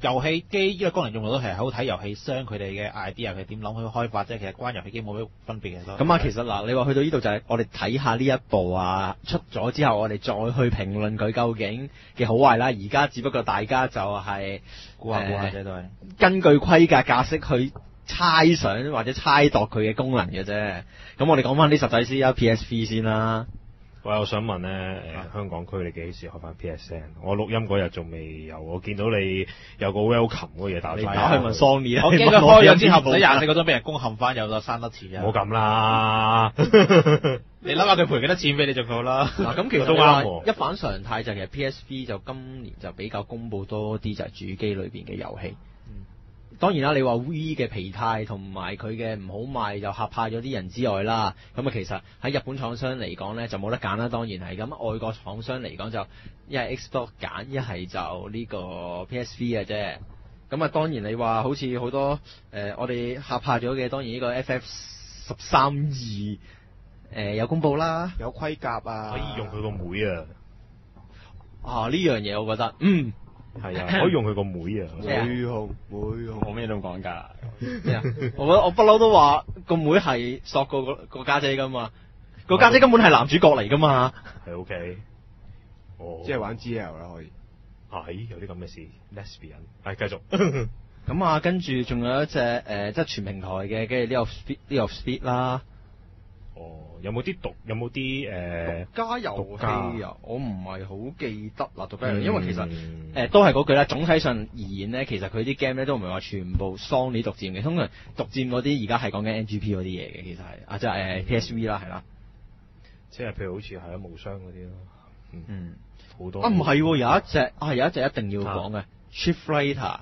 遊戲機呢個功能用到都係好睇遊戲商佢哋嘅 idea 佢點諗去開發啫，其實關遊戲機冇咩分別嘅。 咁啊，其實嗱，你話去到呢度就係我哋睇下呢一部啊出咗之後，我哋再去評論佢究竟嘅好壞啦。而家只不過大家就係估下估下啫，都係根據規格格式去猜想或者猜度佢嘅功能嘅啫。咁我哋講翻啲實際先啊 ，P S V 先啦。 喂，我想問咧，誒、呃、香港區你幾時開翻 P S N？ 我錄音嗰日仲未有，我見到你有個 welcome 嗰嘢打翻。 你打去問 Sony 啦。 我驚佢開咗之後唔使廿四個鐘俾人攻陷翻，又再生得錢啊！ 冇咁啦， 你諗下佢賠幾多錢俾你仲好啦。 嗱，咁其實都啱。一反常態就其實 P S V 就今年就比較公佈多啲就係主機裏邊嘅遊戲。當然啦，你話 V 嘅疲態同埋佢嘅唔好賣就嚇怕咗啲人之外啦，咁啊其實喺日本廠商嚟講咧就冇得揀啦，當然係咁。外國廠商嚟講就一係 Xbox 揀，一係就呢個 P S V 嘅啫。咁啊當然你話好似好多誒、呃、我哋嚇怕咗嘅，當然呢個 F F 十三二誒有公佈啦， 有盔甲啊， 可以用佢個妹啊！ 啊呢樣嘢我覺得嗯。 係啊，可以用佢個妹啊！ 妹用妹用， 我咩都講㗎。 咩啊？我覺得我不嬲都話個妹係索過個個家姐㗎嘛，個家姐根本係男主角嚟㗎嘛。 係 OK。哦。 即係玩 G L 啦，可以。 係有啲咁嘅事 ，lesbian。係繼續。 咁啊，跟住仲有一隻誒、呃，即係全平台嘅，跟住呢個 speed 呢個 speed 啦。 哦，有冇啲獨有冇啲誒獨家遊戲啊？我唔係好記得啦，獨家遊戲， 嗯、 因為其實誒、呃、都係嗰句啦。總體上而言咧，其實佢啲 game 咧都唔係話全部 Sony 獨佔嘅，通常獨佔嗰啲而家係講緊 N G P 嗰啲嘢嘅，其實係啊，即係誒 P S V 啦，係啦。 即係譬如好似係啊無雙嗰啲咯。嗯。好多。 啊唔係，有一隻啊有一隻一定要講嘅 Street Fighter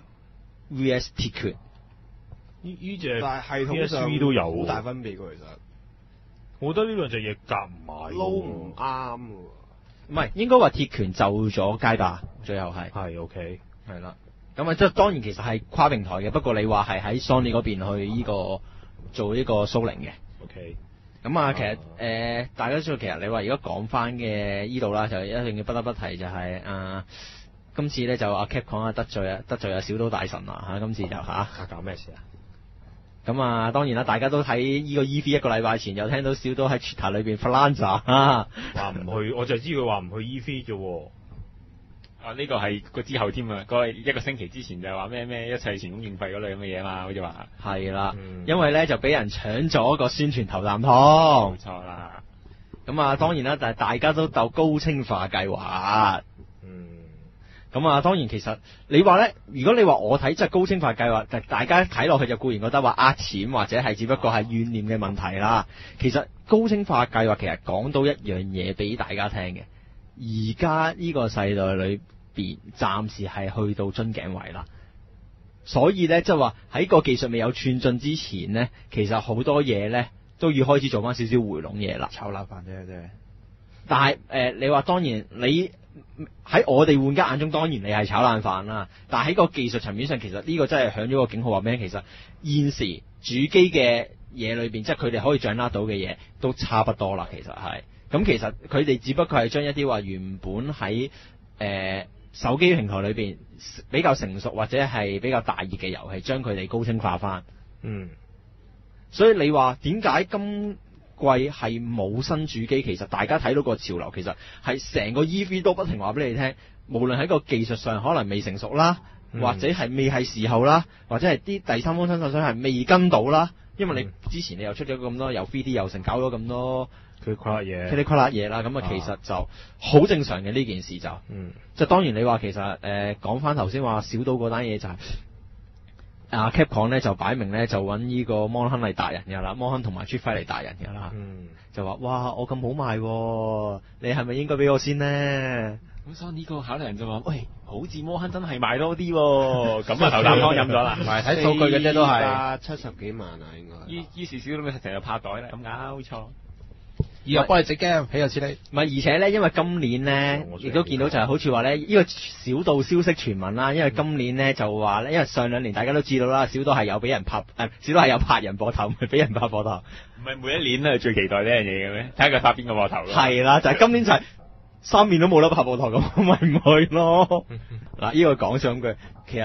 V S Tekken。 呢呢隻但係系統上都有好大分別㗎，其實。 我覺得呢兩隻嘢夾唔埋， 撈唔啱喎。 唔係，應該話鐵拳就咗街霸，最後係。 係 OK， 係啦。咁啊，即係當然其實係跨平台嘅，不過你話係喺 Sony 嗰邊去呢、呢個做呢個蘇寧嘅。 OK。 咁啊，其實誒、呃，大家知道其實你話如果講翻嘅呢度啦，就一定要不得不提就係、是、啊，今次咧就阿 Capcom 啊得罪啊得罪啊小島大神啊嚇，今次就嚇。 啊搞咩事啊？ 咁啊，當然啦，大家都喺呢個 E V 一個禮拜前，又聽到小島喺 Twitter 裏邊 Flanza 啊， 話唔去，我就知佢話唔去 E V 啫喎。 啊，呢、這個係個之後添啊，嗰一個星期之前就話咩咩一切全供應費嗰類咁嘅嘢嘛，好似話。 係啦， 嗯、 因為咧就俾人搶咗個宣傳頭啖湯。 冇錯啦。 咁啊，當然啦，但係大家都鬥高清化計劃。 嗯。 咁啊，當然其實你話咧，如果你話我睇即係高清化計劃，但大家睇落去就固然覺得話呃錢或者係只不過係怨念嘅問題啦。其實高清化計劃其實講到一樣嘢俾大家聽嘅，而家呢個世代裏邊暫時係去到樽頸位啦。所以咧，即係話喺個技術未有寸進之前咧，其實好多嘢咧都要開始做翻少少回籠嘢啦。 炒冷飯啫，真係。 但係誒、呃，你話當然你。喺我哋玩家眼中，當然你係炒爛飯啦。但係喺個技術層面上，其實呢個真係響咗個警號話咩？其實現時主機嘅嘢裏邊，即係佢哋可以掌握到嘅嘢，都差不多啦。其實係咁，其實佢哋只不過係將一啲話原本喺誒、呃、手機平台裏邊比較成熟或者係比較大熱嘅遊戲，將佢哋高清化翻。 嗯， 所以你話點解今季係冇新主機？其實大家睇到個潮流，其實係成個 E V 都不停話俾你聽，無論喺個技術上可能未成熟啦，嗯、或者係未係時候啦，或者係啲第三方新手商係未跟到啦。因為你之前你又出咗咁多又 three D 又成搞咗咁多佢跨嘢， 佢哋跨嘢啦，咁啊其實就好正常嘅呢件事就， 嗯， 就當然你話其實誒講翻頭先話小島嗰單嘢就係、是。啊 Capcom 咧就擺明咧就揾呢個摩亨嚟達人㗎啦，摩亨同埋 Street Fighter嚟達人㗎啦， 嗯， 就話哇我咁好賣、啊，你係咪應該俾我先呢？ 咁所以呢個考慮人就話，喂，好似摩亨真係賣多啲喎，咁啊頭啖湯飲咗啦， 唔係睇數據嘅啫都係， 七十幾萬啊應該。 於於是小島咪成日拍袋啦，咁搞錯。 以後幫你整 game，起又似你。 唔係，而且咧，因為今年咧，亦都見到就係好似話咧，呢、呢個小道消息傳聞啦。因為今年咧就話咧，因為上兩年大家都知道啦，小島係有俾人拍，誒、呃，小島係有拍人膊頭，唔係俾人拍膊頭。 唔係每一年都係最期待呢樣嘢嘅咩？睇下佢拍邊個膊頭咯。 係啦，就係、是、今年就係三面都冇得拍膊頭咁，咪唔去咯。嗱，呢個講上句，其實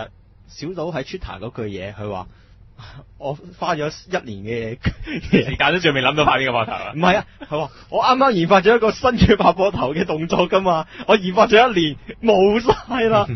小島喺 Twitter 嗰句嘢，佢話我花咗一年嘅時間都仲未諗到拍呢個膊頭啊！ 唔係啊，佢話我啱啱研發咗一個新嘅拍膊頭嘅動作㗎嘛，我研發咗一年冇晒啦。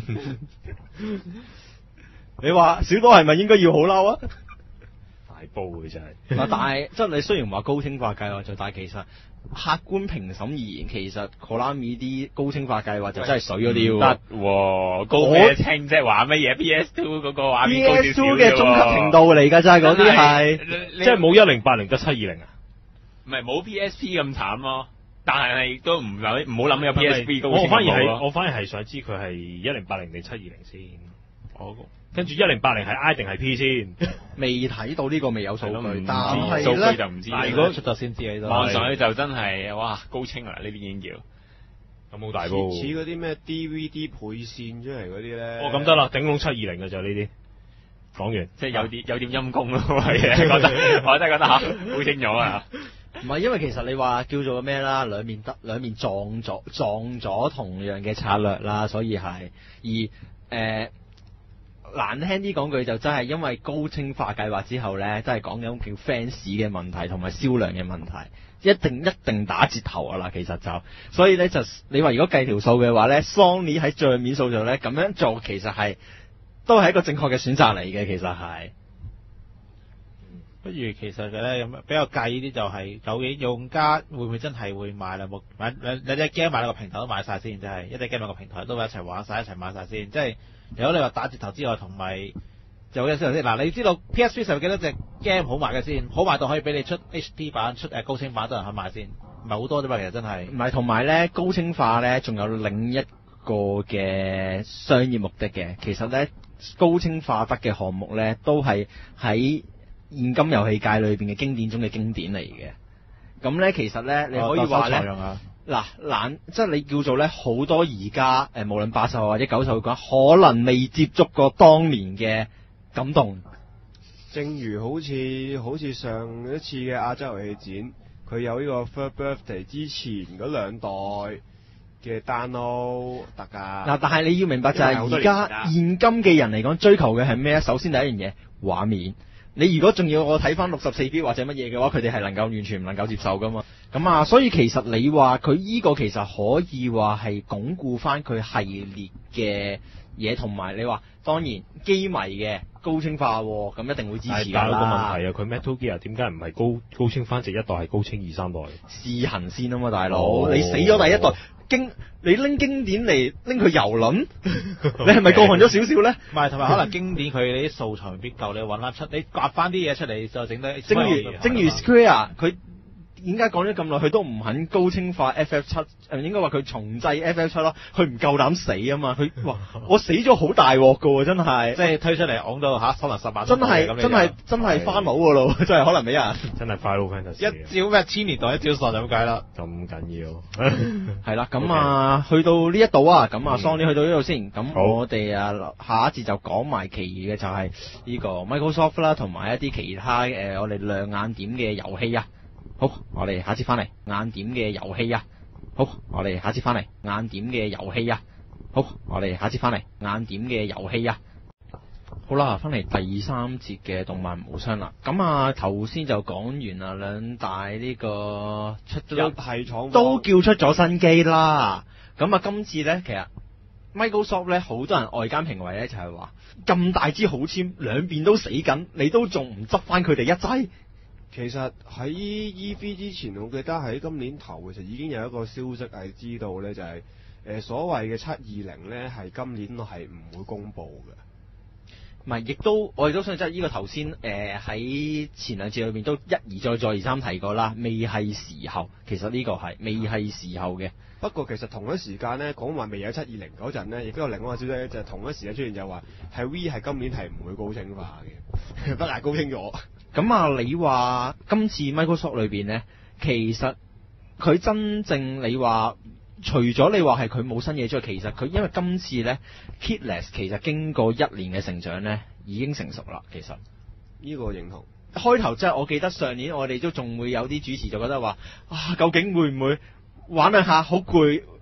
你話小島係咪應該要好嬲啊？ 大煲嘅真係。 嗱，但係即係你雖然話高清化計劃就，但係其實客觀評審而言，其實 Konami 啲高清化計劃就真係水嗰啲喎。 得喎，高咩清啫？話乜嘢 P S 二 嗰個畫面高少少 P S 二 嘅中級程度嚟㗎，真係嗰啲係， 即係冇一零八零得七二零啊？ 唔係冇 P S P 咁慘咯，但係都唔諗唔好諗有 P S P 高清我反而係我反而係想知佢係一零八零定七二零先。我跟住一零八零係 I 定係 P 先？ 未睇到呢個未有數據，但係數據就唔知。 如果出咗先知喺度。 望上去就真係哇高清啊！呢啲已經叫咁好大煲。 似嗰啲咩 D V D 配線出嚟嗰啲咧。 哦，咁得啦，頂籠七二零嘅就呢啲。講完， 即係有啲有點陰功咯，係覺得我真係覺得嚇好清楚啊！ 唔係因為其實你話叫做咩啦，兩面得兩面撞咗撞咗同樣嘅策略啦，所以係而誒。呃難聽啲講句就真係因為高清化計劃之後咧，真係講緊叫 fans 嘅問題同埋銷量嘅問題，一定一定打折頭啊啦，其實就所以咧就你話如果計條數嘅話咧 ，Sony 喺帳面數上咧咁樣做其實係都係一個正確嘅選擇嚟嘅，其實係。 不如其實嘅咧咁比較計啲就係、是、究竟用家會唔會真係會買啦？冇買兩兩隻 game 買兩個平台都買晒先，真係一隻 game 兩個平台都一齊玩晒一齊買晒先，即係。如果你話打折頭之外，同埋就嘅先頭先嗱，你知道 P S P 上幾多隻 game 好賣嘅先？好賣到可以俾你出 H D 版、出誒高清版都有人肯賣先，唔係好多啫嘛，其實真係。 唔係，同埋咧高清化咧，仲有另一個嘅商業目的嘅。其實咧高清化得嘅項目咧，都係喺現今遊戲界裏邊嘅經典中嘅經典嚟嘅。咁咧其實咧，你可以話咧。嗱，懶即係你叫做咧，好多而家誒，無論八十後或者九十後嘅話，可能未接觸過當年嘅感動。 正如好似好似上一次嘅亞洲遊戲展，佢有呢個 Third Birthday 之前嗰兩代嘅 download 特價。嗱， 但係你要明白就係而家現今嘅人嚟講，追求嘅係咩啊？首先第一樣嘢，畫面。你如果仲要我睇翻六十四 B 或者乜嘢嘅話，佢哋係能夠完全唔能夠接受噶嘛。咁啊，所以其實你話佢依個其實可以話係鞏固翻佢系列嘅嘢，同埋你話當然機迷嘅高清化，咁一定會支持㗎啦。 但係個問題啊，佢 Metal Gear 點解唔係高高清翻直一代，係高清二三代？ 試行先啊嘛，大佬，哦、你死咗第一代。經你拎經典嚟拎佢遊輪，你係咪過分咗少少咧？ 唔係，同埋可能經典佢你啲素材未必夠，你揾翻出，你刮翻啲嘢出嚟就整得。 正如正如 Square 佢點解講咗咁耐，佢都唔肯高清化 F F 七，誒應該話佢重製 F F 七咯，佢唔夠膽死啊嘛，佢哇我死咗好大鑊噶喎，真係， 即係推出嚟昂到嚇可能十萬， 真係真係真係翻佬噶咯，真係可能俾人真係快佬 fans 一招咩千年代一招喪就咁解啦， 咁緊要係啦，咁啊去到呢一度啊，咁啊 Sony 去到呢度先，咁我哋啊下一節就講埋其餘嘅就係呢個 Microsoft 啦，同埋一啲其他誒我哋亮眼點嘅遊戲啊。好，我哋下次翻嚟晏點嘅遊戲啊！好，我哋下次翻嚟晏點嘅遊戲啊！好，我哋下次翻嚟晏點嘅遊戲啊！好啦，翻嚟第三節嘅動漫無雙啦。咁啊，頭先就講完啦，兩大呢個出咗係廠都叫出咗新機啦。咁啊，今次咧，其實 Microsoft 咧，好多人外間評為咧就係話，咁大支好簽，兩邊都死緊，你都仲唔執翻佢哋一劑？ 其實喺 E V 之前，我記得喺今年頭其實已經有一個消息係知道咧，就係、是、誒、呃、所謂嘅七二零咧係今年係唔會公佈嘅。 唔係，亦都我亦都相信即係呢個頭先誒喺前兩節裏面都一而再再而三提過啦，未係時候。其實呢個係未係時候嘅。 不過其實同一時間咧講話未有七二零嗰陣咧，亦都有另外一個消息咧，就係、是、同一時間出現就話係 V 係今年係唔會高清化嘅，不但高清咗。 咁啊，你話今次 Microsoft 裏邊咧，其實佢真正你話除咗你話係佢冇新嘢之外，其實佢因為今次咧 Keyless 其實經過一年嘅成長咧，已經成熟啦。其實呢個認同。 開頭即係我記得上年我哋都仲會有啲主持就覺得話啊，究竟會唔會玩兩下好攰，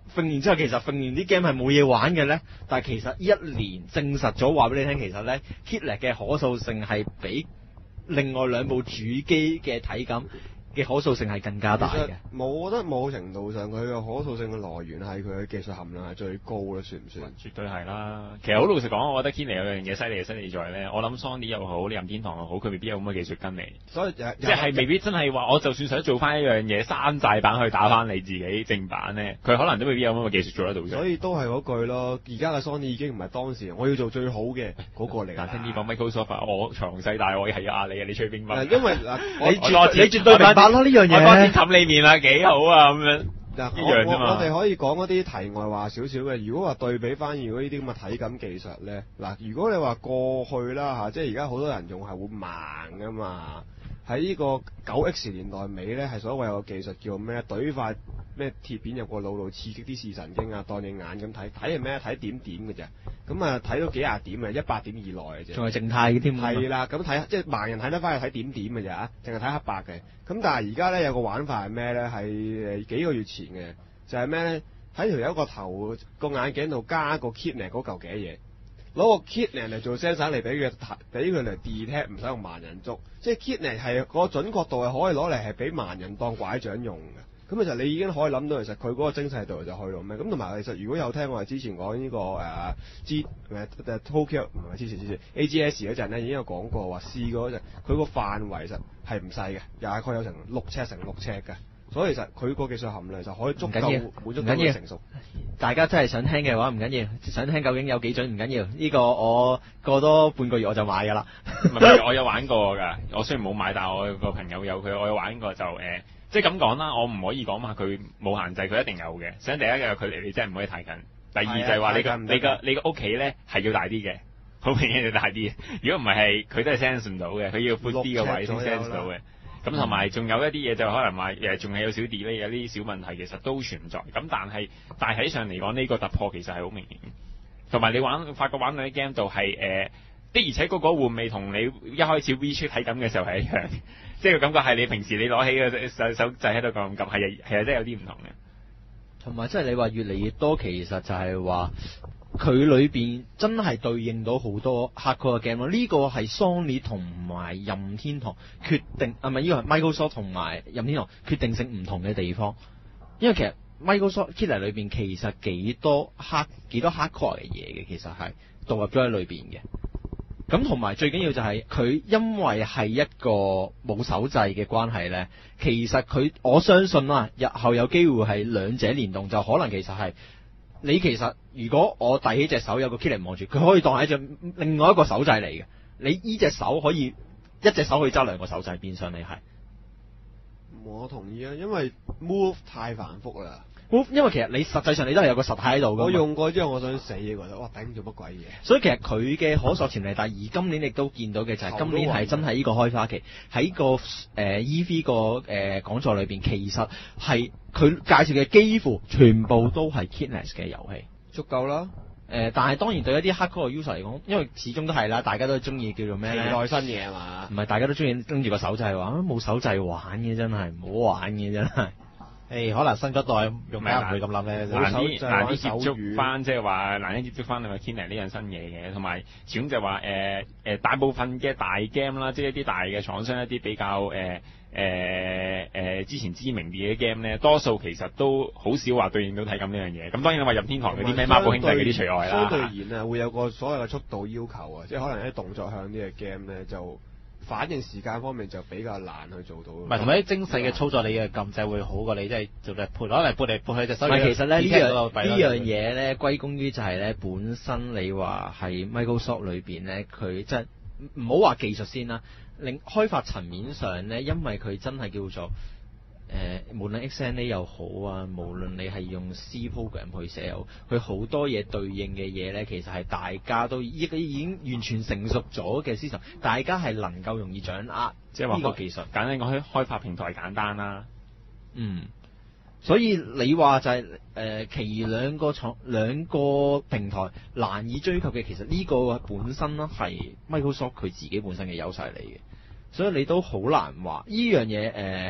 訓完之後，其實訓完啲 game 係冇嘢玩嘅咧，但係其實一年證實咗話俾你聽，其實咧 Kinect 嘅可塑性係比另外兩部主機嘅體感嘅可塑性係更加大嘅。 我覺得某程度上佢嘅可塑性嘅來源係佢嘅技術含量係最高啦，算唔算？ 絕對係啦。其實好老實講，我覺得 Kinect 有樣嘢犀利，犀利在咧，我諗 Sony 又好，任天堂又好，佢未必有咁嘅技術跟你。 所以即係未必真係話，我就算想做翻一樣嘢山寨版去打翻你自己正版咧，佢可能都未必有咁嘅技術做得到。 所以都係嗰句咯，而家嘅 Sony 已經唔係當時我要做最好嘅嗰個嚟。 難聽啲講 Microsoft，我長勢大，我係要壓你啊！你吹兵法。 因為嗱， 你絕你絕對明白咯呢樣嘢。 冚你面啦，幾好啊咁樣。 嗱， 一樣啫嘛。 我哋可以講一啲題外話少少嘅。如果話對比翻，如果呢啲咁嘅體感技術咧，嗱，如果你話過去啦嚇，即係而家好多人用係會盲噶嘛。喺呢個九 X 年代尾咧，係所謂有個技術叫咩？懟塊咩鐵片入個腦度，刺激啲視神經啊，當你眼咁睇，睇係咩？睇點點嘅啫。咁啊，睇到幾廿點啊，一百點以內嘅啫。 仲係靜態嘅添。 係啦，咁睇即係盲人睇得翻係睇點點嘅啫啊，淨係睇黑白嘅。咁但係而家咧有個玩法係咩咧？係誒幾個月前嘅，就係咩咧？喺條友個頭個眼鏡度加個 Kinect 嗰嚿嘅嘢。攞個 Kinect 嚟做 sensor 嚟俾佢俾佢嚟 detect，唔使用盲人捉，即係 Kinect 係個準確度係可以攞嚟係俾盲人當拐杖用嘅。咁其實你已經可以諗到，其實佢嗰個精細度就去到咩？咁同埋其實如果有聽我哋之前講呢、這個誒 G 誒 Tokyo 唔係之前之前 A G S 嗰陣咧已經有講過話試過嗰陣，佢個範圍其實係唔細嘅，大概有成六尺乘六尺嘅。所以其實佢個技術含量就可以足夠滿足到佢成熟。 大家真係想聽嘅話唔緊要，想聽究竟有幾準唔緊要。呢、這個我過多半個月我就買㗎啦。 唔係，我有玩過㗎。我雖然冇買，但係我個朋友有佢，我有玩過就誒、呃，即係咁講啦。我唔可以講話佢冇限制，佢一定有嘅。首先第一嘅距離你真係唔可以太近。第二就係話你個你個你個屋企咧係要大啲嘅，好明顯要大啲。如果唔係係佢都係 sense 唔到嘅，佢要闊啲嘅位先 sense 到嘅。咁同埋仲有一啲嘢就可能話誒，仲係有少 delay，有啲小問題其實都存在。咁但係大體上嚟講，呢、這個突破其實係好明顯。同埋你玩發覺玩到啲 game 度係誒的，而且個個換味同你一開始 V 出體感嘅時候係一樣，即係個感覺係你平時你攞起個手手掣喺度咁撳，係係真係有啲唔同嘅。 同埋即係你話越嚟越多，其實就係話。佢裏邊真係對應到好多 hardcore 嘅 game 咯，呢個係 Sony 同埋任天堂決定，啊唔係呢個係 Microsoft 同埋任天堂決定性唔同嘅地方。因為其實 Microsoft Kinect 裏邊其實幾多 hard 幾多 hardcore 嘅嘢嘅，其實係導入咗喺裏邊嘅。咁同埋最緊要就係佢因為係一個冇手掣嘅關係咧，其實佢我相信啦，日後有機會係兩者聯動，就可能其實係。你其實如果我遞起隻手有個 Kinect 望住，佢可以當係一隻另外一個手掣嚟嘅。你依隻手可以一隻手可以揸兩個手掣，變相你係。 我同意啊，因為 Move 太繁複啦。 Move 因為其實你實際上你都係有個實體喺度㗎。 我用過之後，我想死嘅，覺得哇頂做乜鬼嘢。 所以其實佢嘅可塑潛力大，而今年亦都見到嘅就係今年係真係呢個開花期。喺個誒 E V 個誒講座裏邊，其實係佢介紹嘅幾乎全部都係 Kinect 嘅遊戲， 足夠啦。 誒、呃，但係當然對一啲 hardcore user 嚟講，因為始終都係啦，大家都中意叫做咩咧？ 期待新嘢係嘛？ 唔係，大家都中意拎住個手掣話，冇手掣玩嘅真係，唔好玩嘅真係。 誒、欸，可能新一代用家唔會咁諗咧， 難啲難啲接觸翻，即係話難啲接觸翻你話 Kinect 呢樣新嘢嘅，同埋始終就話誒誒大部分嘅大 game 啦，即係一啲大嘅廠商，一啲比較誒誒誒之前知名啲嘅 game 咧，多數其實都好少話對應到體感呢樣嘢。咁當然你話任天堂嗰啲咩孖寶兄弟嗰啲除外啦。 相對而言啊，會有個所謂嘅速度要求啊，即係可能喺動作向啲嘅 game 咧就。反應時間方面就比較難去做到。唔係同埋啲精細嘅操作，你嘅撳掣會好過你即係做嚟撥攞嚟撥嚟撥去隻手。 唔係其實咧呢樣呢樣嘢咧，歸功於就係咧本身你話係 Microsoft 裏邊咧，佢即係唔好話技術先啦，令開發層面上咧，因為佢真係叫做。誒、呃，無論 X N A 又好啊，無論你係用 C program 去寫又好，佢好多嘢對應嘅嘢咧，其實係大家都已已經完全成熟咗嘅 system，大家係能夠容易掌握，即係話呢個技術。簡單講，開開發平台簡單啦。嗯，所以你話就係、是、誒、呃，其餘兩個廠兩個平台難以追求嘅，其實呢個本身啦係 Microsoft 佢自己本身嘅優勢嚟嘅，所以你都好難話呢樣嘢誒。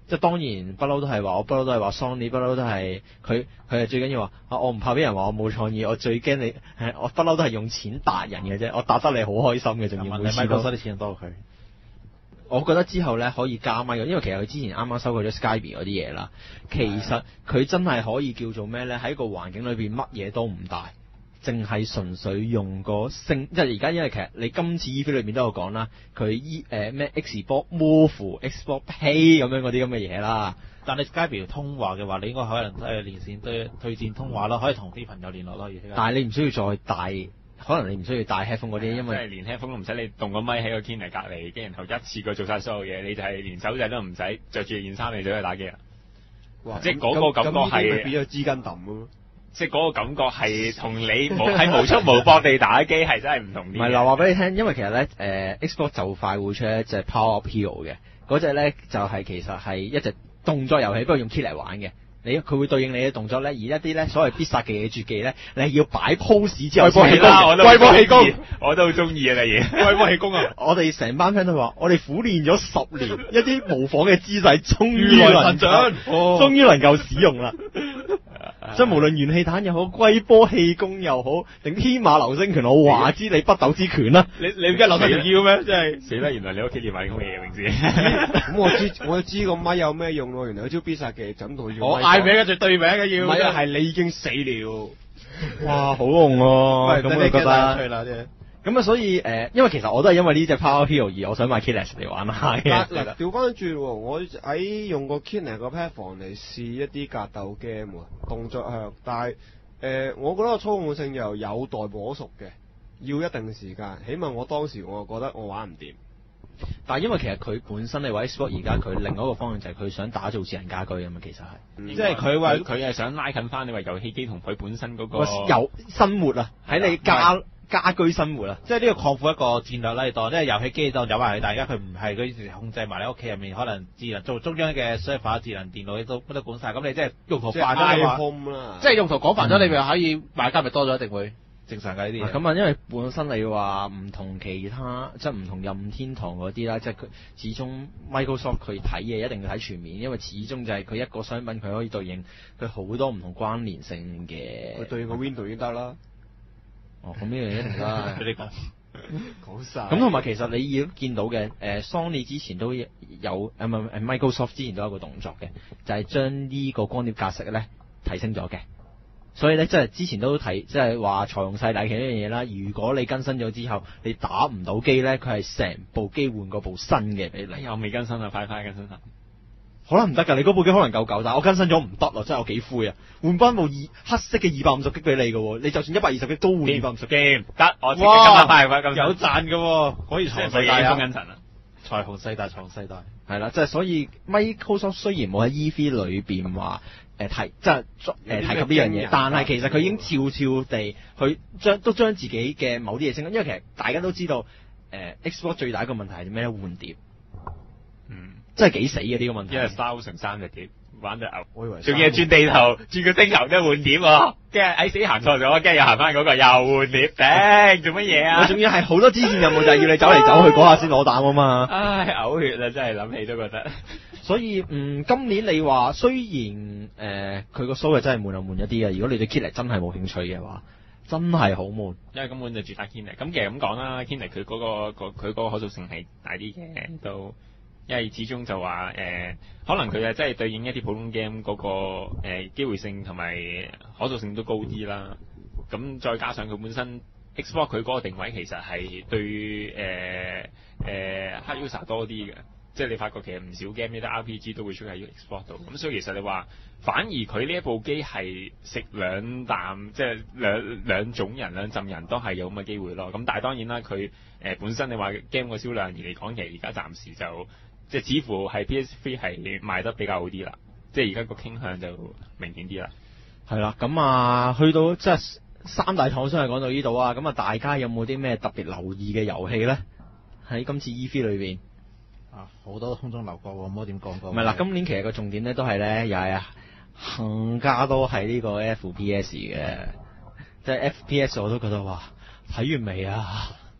即係當然不嬲都係話，我不嬲都係話 Sony 不嬲都係佢佢係最緊要話啊！我唔怕俾人話我冇創意，我最驚你係我不嬲都係用錢達人嘅啫，我達得你好開心嘅，仲要每次都收啲錢多過佢。 我覺得之後咧可以加咪，因為其實佢之前啱啱收購咗 Skype 嗰啲嘢啦，其實佢真係可以叫做咩咧？喺個環境裏邊乜嘢都唔帶。淨係純粹用個聲，即係而家因為其實你今次 E 三裏面都有講啦，佢 E 誒咩 Xbox Move、Xbox Pay 咁樣嗰啲咁嘅嘢啦。 但你 Skype 通話嘅話，你應該可能誒連線對對線通話咯，可以同啲朋友聯絡咯。 但係你唔需要再帶，可能你唔需要帶 headphone 嗰啲，因為即係連 headphone 都唔使，你動個咪喺個 Kindle 隔離，跟然後一次過做晒所有嘢，你就係連手掣都唔使，着住件衫你就可以打機啦。即係嗰個感覺係變咗資金揼咯。 即係嗰個感覺係同你無喺無束無搏地打機係真係唔同啲。 唔係嗱，話俾你聽，因為其實咧誒、呃、Xbox 就快會出一隻 Power Up Hero 嘅，嗰隻咧就係、是、其實係一隻動作遊戲，不過用 key 嚟玩嘅。你佢會對應你嘅動作咧，而一啲咧所謂必殺技嘅絕技咧，你係要擺 pose 之後。 龜波氣功，龜波氣功，我都好中意啊！例如龜波氣功啊， 我哋成班 friend 都話，我哋苦練咗十年，一啲模仿嘅姿勢，終於能夠，終於能夠使用啦。即係無論元氣彈又好，龜波氣功又好，定天馬流星拳，我話知你北斗之拳啦。 你你而家留得條腰咩？真係死啦！原來你屋企練埋咁嘅嘢，平時。 咁我知我知個咪有咩用咯？原來有招必殺技就咁同佢。 我嗌名嘅就對名嘅要。 唔係啊，係你已經死了。 哇，好用喎！咁我覺得。 咁啊，所以誒、呃，因為其實我都係因為呢隻 Power Hero 而我想買 Killers 嚟玩下嘅。 嗱，調翻轉喎，我喺用個 Killers 個 platform 嚟試一啲格鬥 game 喎，動作向，但係誒、呃，我覺得個操控性又有待摸熟嘅，要一定時間。起碼我當時我覺得我玩唔掂。 但係因為其實佢本身你話 Xbox 而家佢另外一個方向就係佢想打造智能家居啊嘛，其實係， 嗯、即係佢話佢係想拉近翻你話遊戲機同佢本身嗰個有生活啊，喺你家。家居生活啊， 即係呢個擴闊一個戰略啦，你當即係遊戲機當有埋，大家佢唔係嗰時控制埋你屋企入面，可能智能做中央嘅 server 智能電腦都乜都管晒，咁你即係用途泛咗嘅話，即係用途廣泛咗，你咪可以買家咪多咗，一定會正常嘅呢啲嘢。 咁啊，因為本身你話唔同其他，即係唔同任天堂嗰啲啦，即係佢始終 Microsoft 佢睇嘢一定要睇全面，因為始終就係佢一個商品佢可以對應佢好多唔同關聯性嘅。 佢對應個 Windows 已經得啦。 哦，咁呢樣嘢一定得， 俾你講講晒。 咁同埋其實你要見到嘅，誒、呃、Sony 之前都有，誒唔係誒 Microsoft 之前都有一個動作嘅，就係將呢個光碟格式咧提升咗嘅。所以咧，即係之前都提，即係話財雄勢大其一樣嘢啦。如果你更新咗之後，你打唔到機咧，佢係成部機換嗰部新嘅俾你。 又未更新啊，快快更新啊！ 可能唔得㗎，你嗰部機可能夠舊，但係我更新咗唔得咯，真係我幾灰啊！換翻部二黑色嘅二百五十 G 俾你嘅喎，你就算一百二十 G 都換二百五十 G， 得我今日快快更新， 有賺嘅喎，可以財勢大啊！ 封緊塵啊！ 財雄勢大，財雄勢大， 係啦，即係所以 Microsoft 雖然冇喺 E 三裏邊話誒提，即係誒提及呢樣嘢，但係其實佢已經悄悄地去將都將自己嘅某啲嘢升，因為其實大家都知道誒、呃、Xbox 最大一個問題係咩咧？換碟。 嗯。 真係幾死嘅呢、這個問題， 因為 Star 成三隻碟，玩隻牛， 我以為仲要轉地頭，轉個星球都換碟喎，跟住喺死行錯咗，跟住又行翻嗰個又換碟，頂做乜嘢啊？ 我仲要係好多支線任務就係要你走嚟走去嗰下先攞膽啊嘛！ 唉，嘔血啊！真係諗起都覺得。 所以嗯，今年你話雖然誒佢個 show 係真係悶又悶一啲嘅，如果你對 Kinect 真係冇興趣嘅話，真係好悶。 因為根本就主打 Kinect，咁其實咁講啦 Kinect 佢嗰個佢嗰個可塑性係大啲嘅都。因為始終就話誒、呃，可能佢係真係對應一啲普通 game 嗰、那個誒、呃、機會性同埋可塑性都高啲啦。咁再加上佢本身 Xbox 佢嗰個定位其實係對誒誒 hard user 多啲嘅，即係你發覺其實唔少 game 呢啲 R P G 都會出喺 Xbox 度。咁所以其實你話反而佢呢一部機係食兩啖，即係兩兩種人兩陣人都係有咁嘅機會咯。咁但係當然啦，佢誒、呃、本身你話 game 個銷量而嚟講，其實而家暫時就即係似乎係 P S 三係賣得比較好啲啦，即係而家個傾向就明顯啲啦。 係啦，咁啊，去到即係三大廠商係講到呢度啊，咁啊，大家有冇啲咩特別留意嘅遊戲咧？喺今次 E 三裏邊啊，好多空中流過喎，唔好點講過。 唔係啦，今年其實個重點咧都係咧，又係啊，更加多係呢個 F P S 嘅，即係 F P S 我都覺得哇，睇完未啊？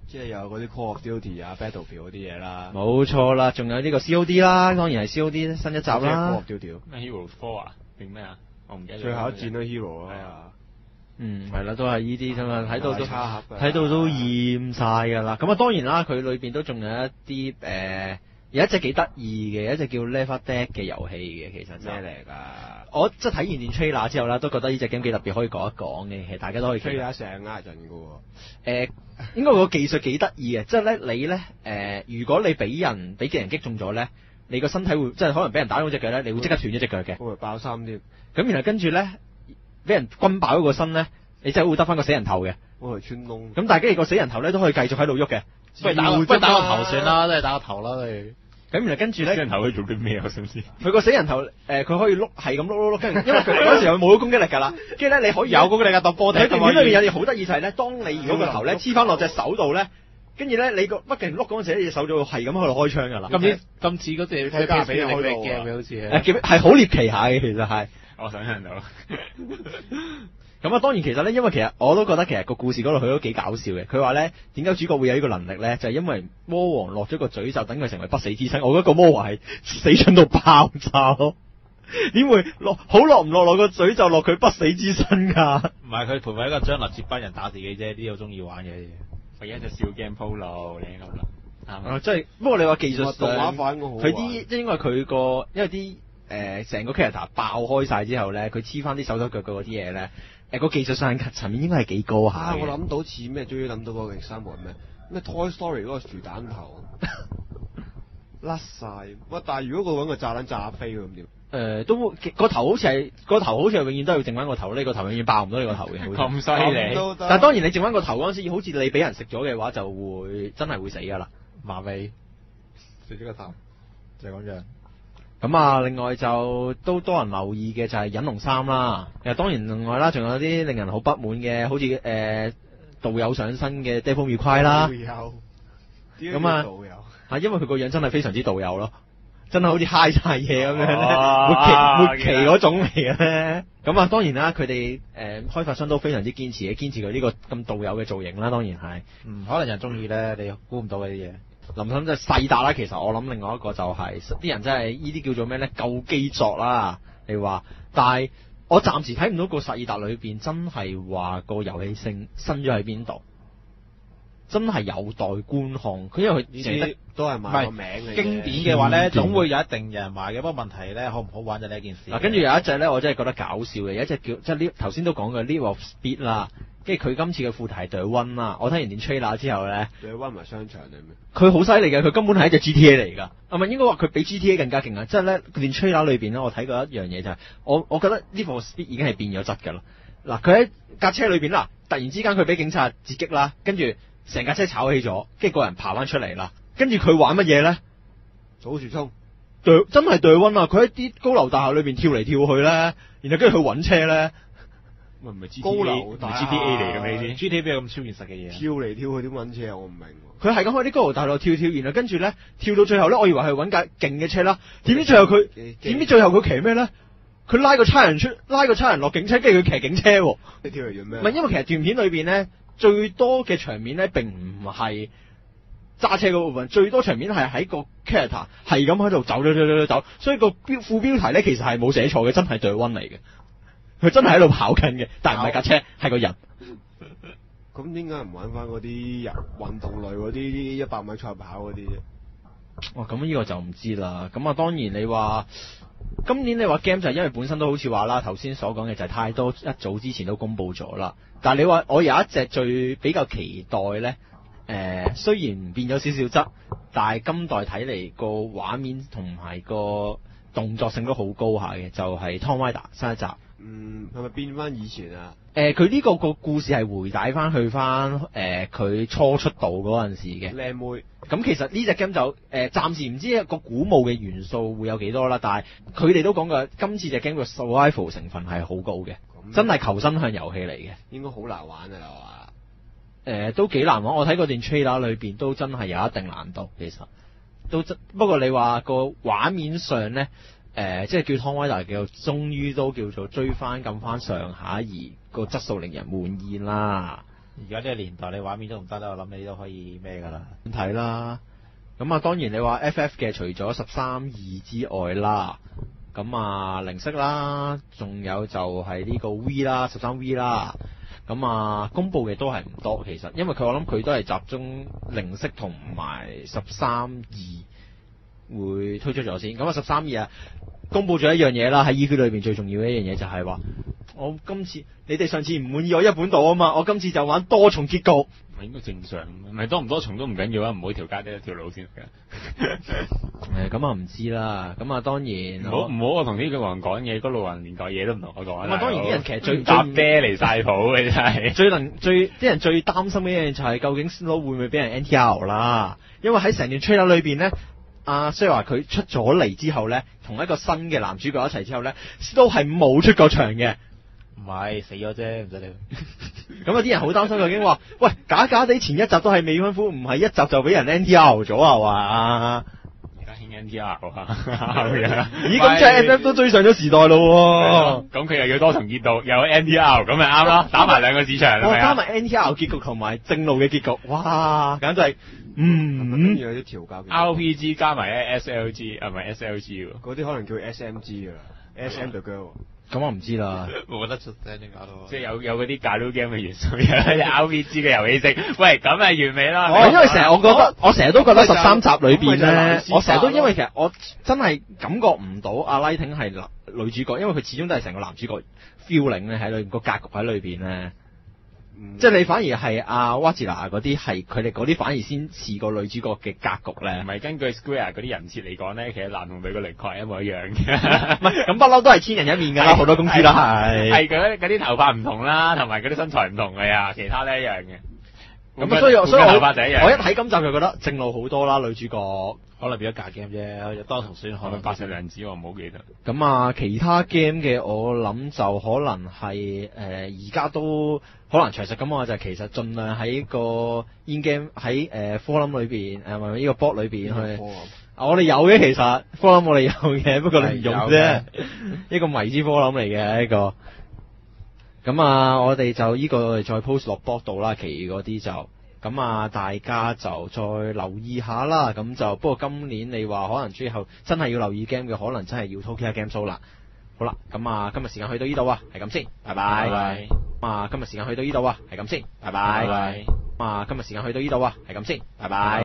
即係有嗰啲 Call of Duty 啊、Battlefield 嗰啲嘢啦。 冇錯啦，仲有呢個 C O D 啦，當然係 C O D 新一集啦。 Call of Duty 咩 Hero Four 啊？定咩啊？我唔記得咗。 最後一戰啦 Hero 啊。 嗯，係啦，都係呢啲啫嘛，睇到都睇到都厭晒㗎啦。咁啊，當然啦，佢裏邊都仲有一啲誒、呃，有一隻幾得意嘅，有一隻叫 Left Dead 嘅遊戲嘅，其實咩嚟㗎？ 我即係睇完段 trailer 之後啦，都覺得呢隻 game 幾特別，可以講一講嘅。其實大家都可以。trailer 成日呃人㗎喎。誒、呃，應該個技術幾得意嘅，即係咧你咧誒、呃，如果你俾人俾技能擊中咗咧，你個身體會即係可能俾人打到隻腳咧，你會即刻斷咗隻腳嘅。 會爆衫添。 咁然後跟住咧。俾人轟爆咗個身咧，你真係會得翻個死人頭嘅。 我係穿窿。 咁但係跟住個死人頭咧都可以繼續喺度喐嘅。 不如打不如打個頭算啦，都係打個頭啦你。 咁然後跟住咧， 死人頭可以做啲咩啊？我想知。 佢個死人頭誒，佢、呃、可以碌係咁碌碌碌，跟住因為佢嗰時候冇咗攻擊力㗎啦。跟住咧你可以有攻擊力㗎，當波地。佢片裏面有嘢好得意就係咧，當你如果個頭咧黐翻落隻手度咧，跟住咧你個不勁碌嗰陣時，隻手就係咁喺度開槍㗎啦。 今次今次嗰隻睇加俾開嘅 game 好似係。 誒係好獵奇下嘅，其實係。 我想象到。 咁啊，當然其實咧，因為其實我都覺得其實個故事嗰度佢都幾搞笑嘅。佢話咧，點解主角會有呢個能力咧？就係、是、因為魔王落咗個詛咒，等佢成為不死之身。我覺得個魔王係死蠢到爆炸咯。點會落好落唔落落個詛咒落佢不死之身㗎？ 唔係佢培養一個將來接班人打自己啫，啲好中意玩嘅嘢。 唯一隻小 game 鋪路，你咁啦。 啊，即係不過你話技術上， 動畫版佢啲即係因為佢個因為啲誒成個 character 爆開晒之後咧，佢黐翻啲手手腳腳嗰啲嘢咧。誒、呃、個技術上層面應該係幾高下、 啊、我諗到似咩？終於諗到嗰個第三部係咩？咩 Toy Story 嗰個薯蛋頭甩晒。喂！但係如果佢揾個炸彈炸飛咁點？誒、 呃、都個頭好似係個頭好似係永遠都係要剩翻個頭，呢、這個頭永遠爆唔到你個頭嘅。 咁犀利！ 但係當然你剩翻個頭嗰陣時，好似你俾人食咗嘅話，就會真係會死㗎啦。 馬尾食咗個頭就係、是、咁樣。 咁啊，另外就都多人留意嘅就係隱龍三啦。誒，當然另外啦，仲有啲令人好不滿嘅，好似誒、呃、道友上身嘅 Devil May Cry 啦。道友。咁啊，啊，因為佢個樣真係非常之道友咯，真係好似嗨晒嘢咁樣咧，末期末期嗰種嚟嘅咧。咁啊，當然啦，佢哋誒開發商都非常之堅持嘅，堅持佢呢個咁道友嘅造型啦，當然係。 嗯，可能人中意咧，你估唔到嘅啲嘢。 林森就細達啦，其實我諗另外一個就係、是、啲人真係呢啲叫做咩咧舊機作啦，你話，但係我暫時睇唔到個細達裏邊真係話個遊戲性新咗喺邊度，真係有待觀看。佢因為佢寫得都係買個名嘅， 經典嘅話咧，總會有一定有人買嘅。不過問題咧，好唔好玩就呢一件事。 嗱，跟住有一隻咧，我真係覺得搞笑嘅，有一隻叫即係呢頭先都講嘅 Leap of Speed 啦。跟住佢今次嘅副題係 The One 啦，我睇完段 trailer 之後咧 The One 唔係商場嚟咩？ 佢好犀利嘅，佢根本係一隻 G T A 嚟㗎。係咪應該話佢比 G T A 更加勁啊？即係咧段 trailer 裏邊咧，我睇過一樣嘢就係、是，我我覺得呢部 Speed 已經係變咗質㗎啦。嗱，佢喺架車裏邊啦，突然之間佢俾警察截擊啦，跟住成架車炒起咗，跟住個人爬翻出嚟啦，跟住佢玩乜嘢咧？ 倒樹衝， 對，真係 The One啊！佢喺啲高樓大廈裏邊跳嚟跳去咧，然後跟住去揾車咧。 唔係 G T A， 高樓大 ，G T A 嚟嘅咩呢啲 ？G T A 邊有咁超現實嘅嘢？ 跳嚟跳去點揾車啊？我唔明。 佢係咁喺啲高樓大廈跳跳，然後跟住咧跳到最後咧，我以為係揾架勁嘅車啦，點知最後佢點知最後佢騎咩咧？佢拉個差人出，拉個差人落警車，跟住佢騎警車喎。 你跳嚟做咩？ 唔係因為其實段片裏邊咧最多嘅場面咧並唔係揸車嗰部分，最多場面係喺個 character 係咁喺度走走走走走，所以個標副標題咧其實係冇寫錯嘅，真係The One嚟嘅。佢真係喺度跑緊嘅，但係唔係架車，係個人。 咁點解唔玩翻嗰啲人運動類嗰啲一百米賽跑嗰啲啫？ 哇！咁呢個就唔知啦。咁啊，當然你話今年你話 game 就係因為本身都好似話啦，頭先所講嘅就係太多，一早之前都公佈咗啦。但係你話我有一隻最比較期待咧，誒、呃、雖然變咗少少質，但係今代睇嚟個畫面同埋個動作性都好高下嘅，就係、是、Tomb Raider 新一集。 嗯，係咪變翻以前啊？ 誒、呃，佢呢個個故事係回帶翻去翻誒佢初出道嗰陣時嘅靚妹。 咁其實呢隻 game 就誒暫、呃、時唔知一個古墓嘅元素會有幾多啦，但係佢哋都講過今次隻 game 嘅 survival 成分係好高嘅，真係求生向遊戲嚟嘅。 應該好難玩啊！我話誒都幾難玩，我睇嗰段 trailer 裏邊都真係有一定難度，其實都真。不過你話個畫面上咧。誒、呃，即係叫 Tomb Raider 叫做，終於都叫做追翻咁翻上下，而個質素令人滿意啦。 而家呢個年代你畫面都唔得啦，我諗你都可以咩㗎啦。 睇啦。咁啊，當然你話 F F 嘅除咗十三二之外啦，咁啊零式啦，仲有就係呢個 V 啦，十三 V 啦。咁啊，公佈嘅都係唔多，其實，因為佢我諗佢都係集中零式同埋十三二會推出咗先。咁啊，十三二啊，公佈咗一樣嘢啦，喺 E 區裏邊最重要嘅一樣嘢就係話，我今次你哋上次唔滿意我一本道啊嘛，我今次就玩多重結局。 咪應該正常，咪多唔多重都唔緊要啊，唔好條街得一條路先得㗎。 誒，咁啊唔知啦，咁啊當然唔好唔好我同啲路人講嘢，嗰路人連個嘢都唔同我講。 咁啊當然啲人其實最搭啤離晒譜嘅真係。 最能最啲人最擔心嘅一樣就係究竟 Slow 會唔會俾人 N T R 啦？因為喺成段 trailer 裏邊咧，阿 Sarah 佢出咗嚟之後咧，同一個新嘅男主角一齊之後咧 ，Slow 係冇出過場嘅。 唔係死咗啫，唔使理。 咁有啲人好擔心究竟話，喂假假地前一集都係未婚夫，唔係一集就俾人 N T R 咗啊嘛？ 而家興 N T R 啊！ 咦，咁即係 F F 都追上咗時代咯喎！ 咁佢又要多重熱度，又有 N T R， 咁咪啱咯，打埋兩個市場係咪啊？ 加埋 N T R 結局同埋正路嘅結局，哇！簡直係嗯， 有啲調教。 R P G 加埋 S L G， 啊唔係 S L G 喎， 嗰啲可能叫 S M G 㗎啦 ，S M the girl。 咁我唔知啦， 冇得出聲點搞到？ 即係有有嗰啲 galoo game 嘅元素，有啲 R P G 嘅遊戲性。喂，咁係完美啦！ 哦，因為成日我覺得，我成日都覺得十三集裏邊咧，我成日都因為其實我真係感覺唔到阿拉廷係女主角，因為佢始終都係成個男主角 feeling 咧喺裏個格局喺裏邊咧。嗯、即係你反而係阿 Wadzilla 嗰啲係佢哋嗰啲反而先似個女主角嘅格局咧。 唔係根據 Square 嗰啲人設嚟講咧，其實男同女個輪廓係一模一樣嘅。 唔係咁不嬲都係千人一面㗎啦，好多公司都係。 係嗰啲頭髮唔同啦，同埋嗰啲身材唔同嘅呀，其他咧一樣嘅。 咁啊，所以所以我頭髮就一樣。 我一睇今集就覺得正路好多啦，女主角。 可能變咗假 game 啫，多重選可能八十兩子我唔好記得。 咁啊，其他 game 嘅我諗就可能係誒而家都可能詳細咁話就係其實盡量喺個 in game 喺誒 forum 裏邊誒或者呢個 bot 裏邊去。我哋有嘅其實 forum 我哋有嘅，不過你唔用啫。一個迷之 forum 嚟嘅一個。咁啊，我哋就呢個再 post 落 bot 度啦，其餘嗰啲就。咁啊，大家就再留意下啦。咁就不過今年你話可能最後真係要留意 game 嘅，可能真係要 Tokyo Game Show 啦。好啦，咁啊，今日時間去到呢度啊，係咁先，拜拜。拜拜。啊，今日時間去到呢度啊，係咁先，拜拜。拜拜。啊，今日時間去到呢度啊，係咁先，拜拜。